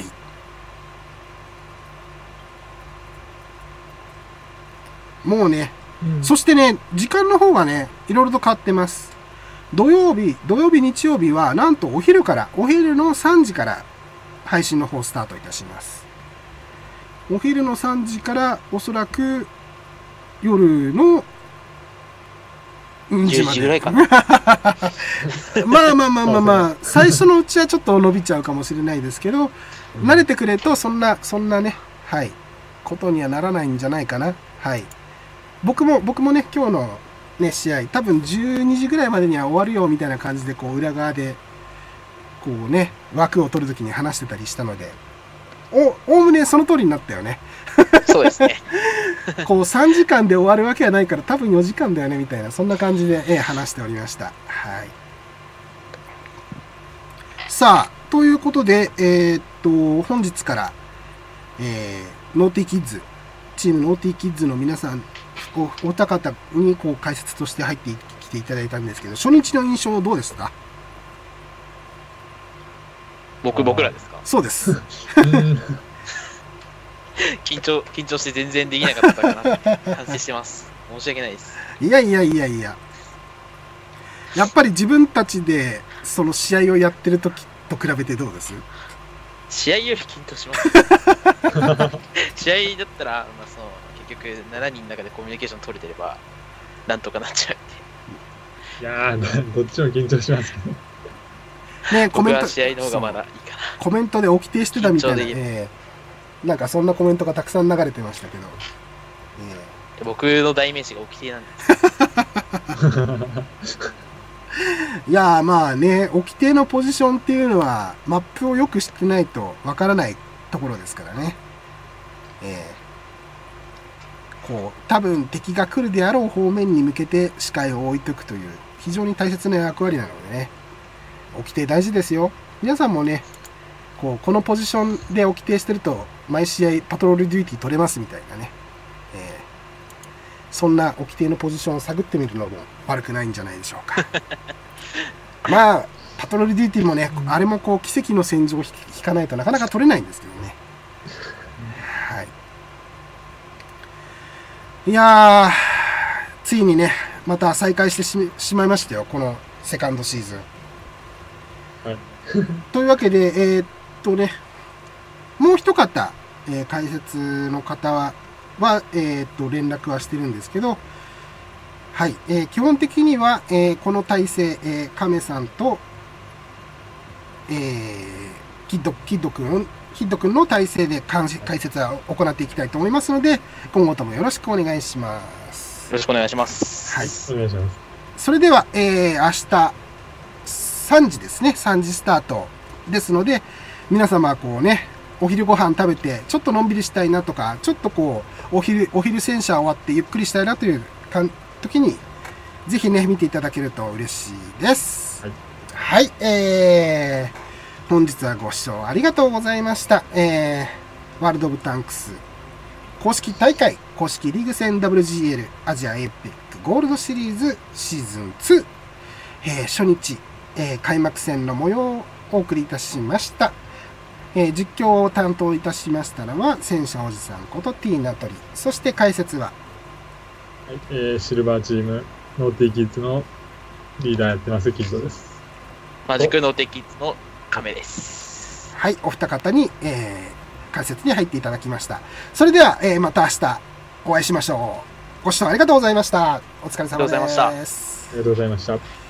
もうね、うん、そしてね、時間の方がね、いろいろと変わってます。土曜日、土曜日、日曜日は、なんとお昼から、お昼のさんじから配信の方スタートいたします。お昼のさんじから、おそらく夜のじゅうじぐらいかな。 まあまあまあまあまあ、最初のうちはちょっと伸びちゃうかもしれないですけど、うん、慣れてくれると、そんな、そんなね、はい、ことにはならないんじゃないかな。はい。僕も、僕もね、今日のね、試合、多分じゅうにじぐらいまでには終わるよ、みたいな感じで、こう、裏側で、こうね、枠を取るときに話してたりしたので、お、おおむねその通りになったよね。 そうですね。 こう、さんじかんで終わるわけはないから、多分よじかんだよね、みたいな、そんな感じで、え話しておりました。はい。さあ、ということで、えー、っと、本日から、えー、ノーティーキッズ、チームノーティーキッズの皆さん、お, お二方にこう解説として入ってきていただいたんですけど、初日の印象どうですか？ 僕、僕らですか？ そうです。 緊張、緊張して全然できなかったかなって反省してます。申し訳ないです。 いやいやいやいや。やっぱり自分たちでその試合をやってる時と比べてどうです？ 試合より緊張します。試合だったら、まあ、その結局しちにんの中でコミュニケーション取れてればなんとかなっちゃう。 いやー、どっちも緊張しますね。ね、コメント、僕は試合の方がまだいいかな。 コメントで起きてしてたみたいな、えー、なんかそんなコメントがたくさん流れてましたけど、 えー、僕の代名詞が起きてなんです。 いやーまあね、起きてのポジションっていうのはマップをよく知ってないとわからないところですからね。えー、こう多分敵が来るであろう方面に向けて視界を置いておくという非常に大切な役割なのでね、起きて大事ですよ。皆さんもね、こうこのポジションで起きてしてると毎試合パトロールデューティー取れますみたいなね、えー、そんな起きてのポジションを探ってみるのも悪くないんじゃないでしょうか。まあパトロールデューティーもね、あれもこう奇跡の戦場を引かないとなかなか取れないんですけどね。はい。いやー、ついにね、また再開して し, しまいましたよ、このセカンドシーズン。はい、というわけで、えー、っとね、もう一方、えー、解説の方は、はえー、っと連絡はしてるんですけど、はい、えー、基本的には、えー、この体制、えー、亀さんと、えー、キッド、キッド君、キッド君の体制で解説を行っていきたいと思いますので、今後ともよろしくお願いします。 よろしくお願いします。 はい。お願いします。 それでは、えー、明日さんじですね、さんじスタートですので、皆様こうね、お昼ご飯食べて、ちょっとのんびりしたいなとか、ちょっとこう、お昼、お昼洗車終わってゆっくりしたいなという時に、ぜひね、見ていただけると嬉しいです。はい。はい、えー、本日はご視聴ありがとうございました。えー、ワールド・オブ・タンクス公式大会、公式リーグ戦 ダブリュージーエル アジアエイペックゴールドシリーズシーズンツー、えー、初日、えー、開幕戦の模様をお送りいたしました。えー、実況を担当いたしましたのは戦車おじさんことティーナトリ、そして解説は、 はい、えー、シルバーチームノーティーキッズのリーダーやってますキッドです。 マジックノーティーキッズの亀です。 はい、お二方に、えー、解説に入っていただきました。それでは、えー、また明日お会いしましょう。ご視聴ありがとうございました。お疲れ様です。 ありがとうございました。 ありがとうございました。